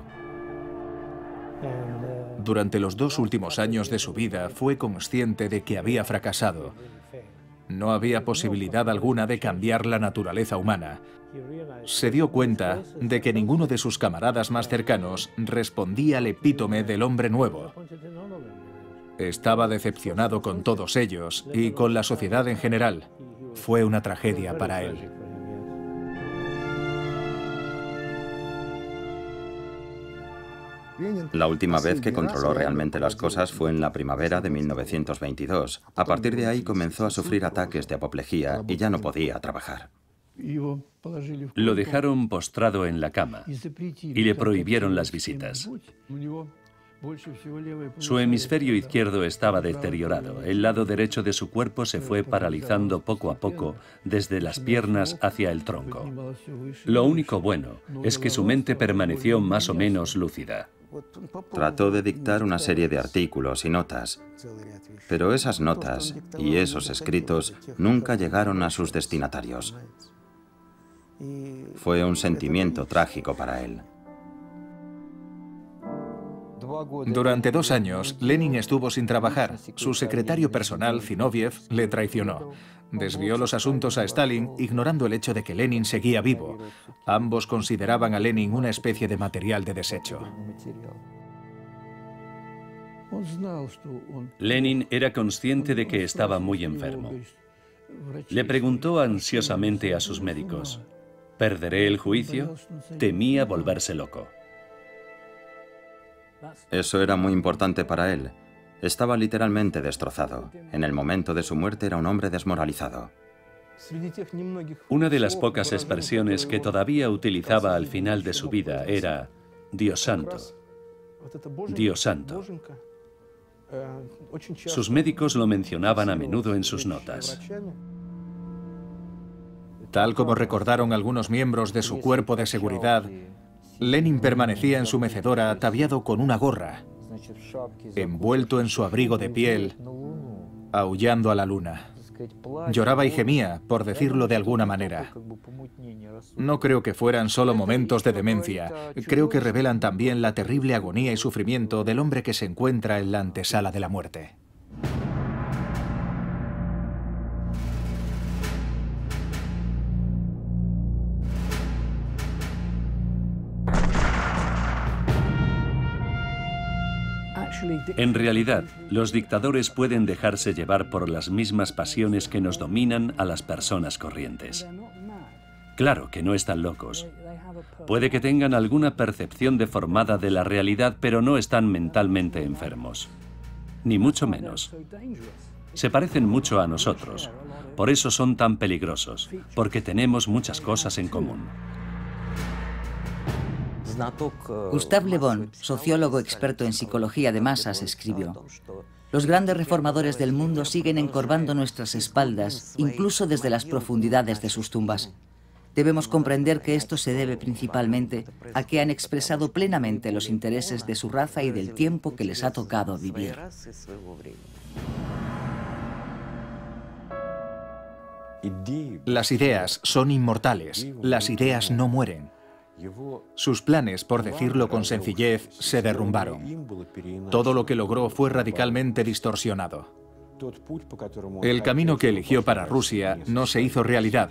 Durante los dos últimos años de su vida fue consciente de que había fracasado. No había posibilidad alguna de cambiar la naturaleza humana. Se dio cuenta de que ninguno de sus camaradas más cercanos respondía al epítome del hombre nuevo. Estaba decepcionado con todos ellos y con la sociedad en general. Fue una tragedia para él. La última vez que controló realmente las cosas fue en la primavera de mil novecientos veintidós. A partir de ahí comenzó a sufrir ataques de apoplejía y ya no podía trabajar. Lo dejaron postrado en la cama y le prohibieron las visitas. Su hemisferio izquierdo estaba deteriorado. El lado derecho de su cuerpo se fue paralizando poco a poco desde las piernas hacia el tronco. Lo único bueno es que su mente permaneció más o menos lúcida. Trató de dictar una serie de artículos y notas, pero esas notas y esos escritos nunca llegaron a sus destinatarios. Fue un sentimiento trágico para él. Durante dos años, Lenin estuvo sin trabajar. Su secretario personal, Zinoviev, le traicionó. Desvió los asuntos a Stalin, ignorando el hecho de que Lenin seguía vivo. Ambos consideraban a Lenin una especie de material de desecho. Lenin era consciente de que estaba muy enfermo. Le preguntó ansiosamente a sus médicos: ¿perderé el juicio? Temía volverse loco. Eso era muy importante para él. Estaba literalmente destrozado. En el momento de su muerte era un hombre desmoralizado. Una de las pocas expresiones que todavía utilizaba al final de su vida era Dios santo, Dios santo. Sus médicos lo mencionaban a menudo en sus notas. Tal como recordaron algunos miembros de su cuerpo de seguridad, Lenin permanecía en su mecedora ataviado con una gorra, envuelto en su abrigo de piel, aullando a la luna. Lloraba y gemía, por decirlo de alguna manera. No creo que fueran solo momentos de demencia. Creo que revelan también la terrible agonía y sufrimiento del hombre que se encuentra en la antesala de la muerte. En realidad, los dictadores pueden dejarse llevar por las mismas pasiones que nos dominan a las personas corrientes. Claro que no están locos. Puede que tengan alguna percepción deformada de la realidad, pero no están mentalmente enfermos. Ni mucho menos. Se parecen mucho a nosotros. Por eso son tan peligrosos, porque tenemos muchas cosas en común. Gustave Le Bon, sociólogo experto en psicología de masas, escribió: los grandes reformadores del mundo siguen encorvando nuestras espaldas, incluso desde las profundidades de sus tumbas. Debemos comprender que esto se debe principalmente a que han expresado plenamente los intereses de su raza y del tiempo que les ha tocado vivir. Las ideas son inmortales, las ideas no mueren. Sus planes, por decirlo con sencillez, se derrumbaron. Todo lo que logró fue radicalmente distorsionado. El camino que eligió para Rusia no se hizo realidad.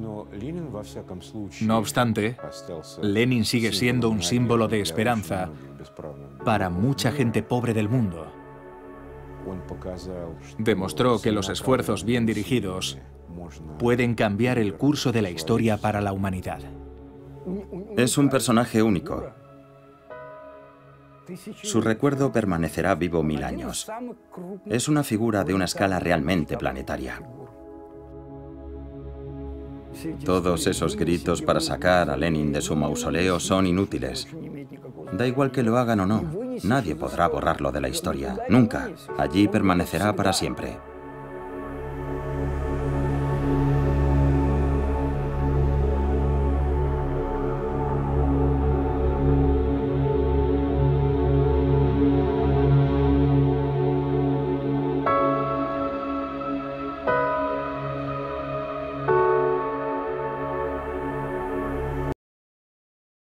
No obstante, Lenin sigue siendo un símbolo de esperanza para mucha gente pobre del mundo. Demostró que los esfuerzos bien dirigidos pueden cambiar el curso de la historia para la humanidad. Es un personaje único. Su recuerdo permanecerá vivo mil años. Es una figura de una escala realmente planetaria. Todos esos gritos para sacar a Lenin de su mausoleo son inútiles. Da igual que lo hagan o no, nadie podrá borrarlo de la historia. Nunca. Allí permanecerá para siempre.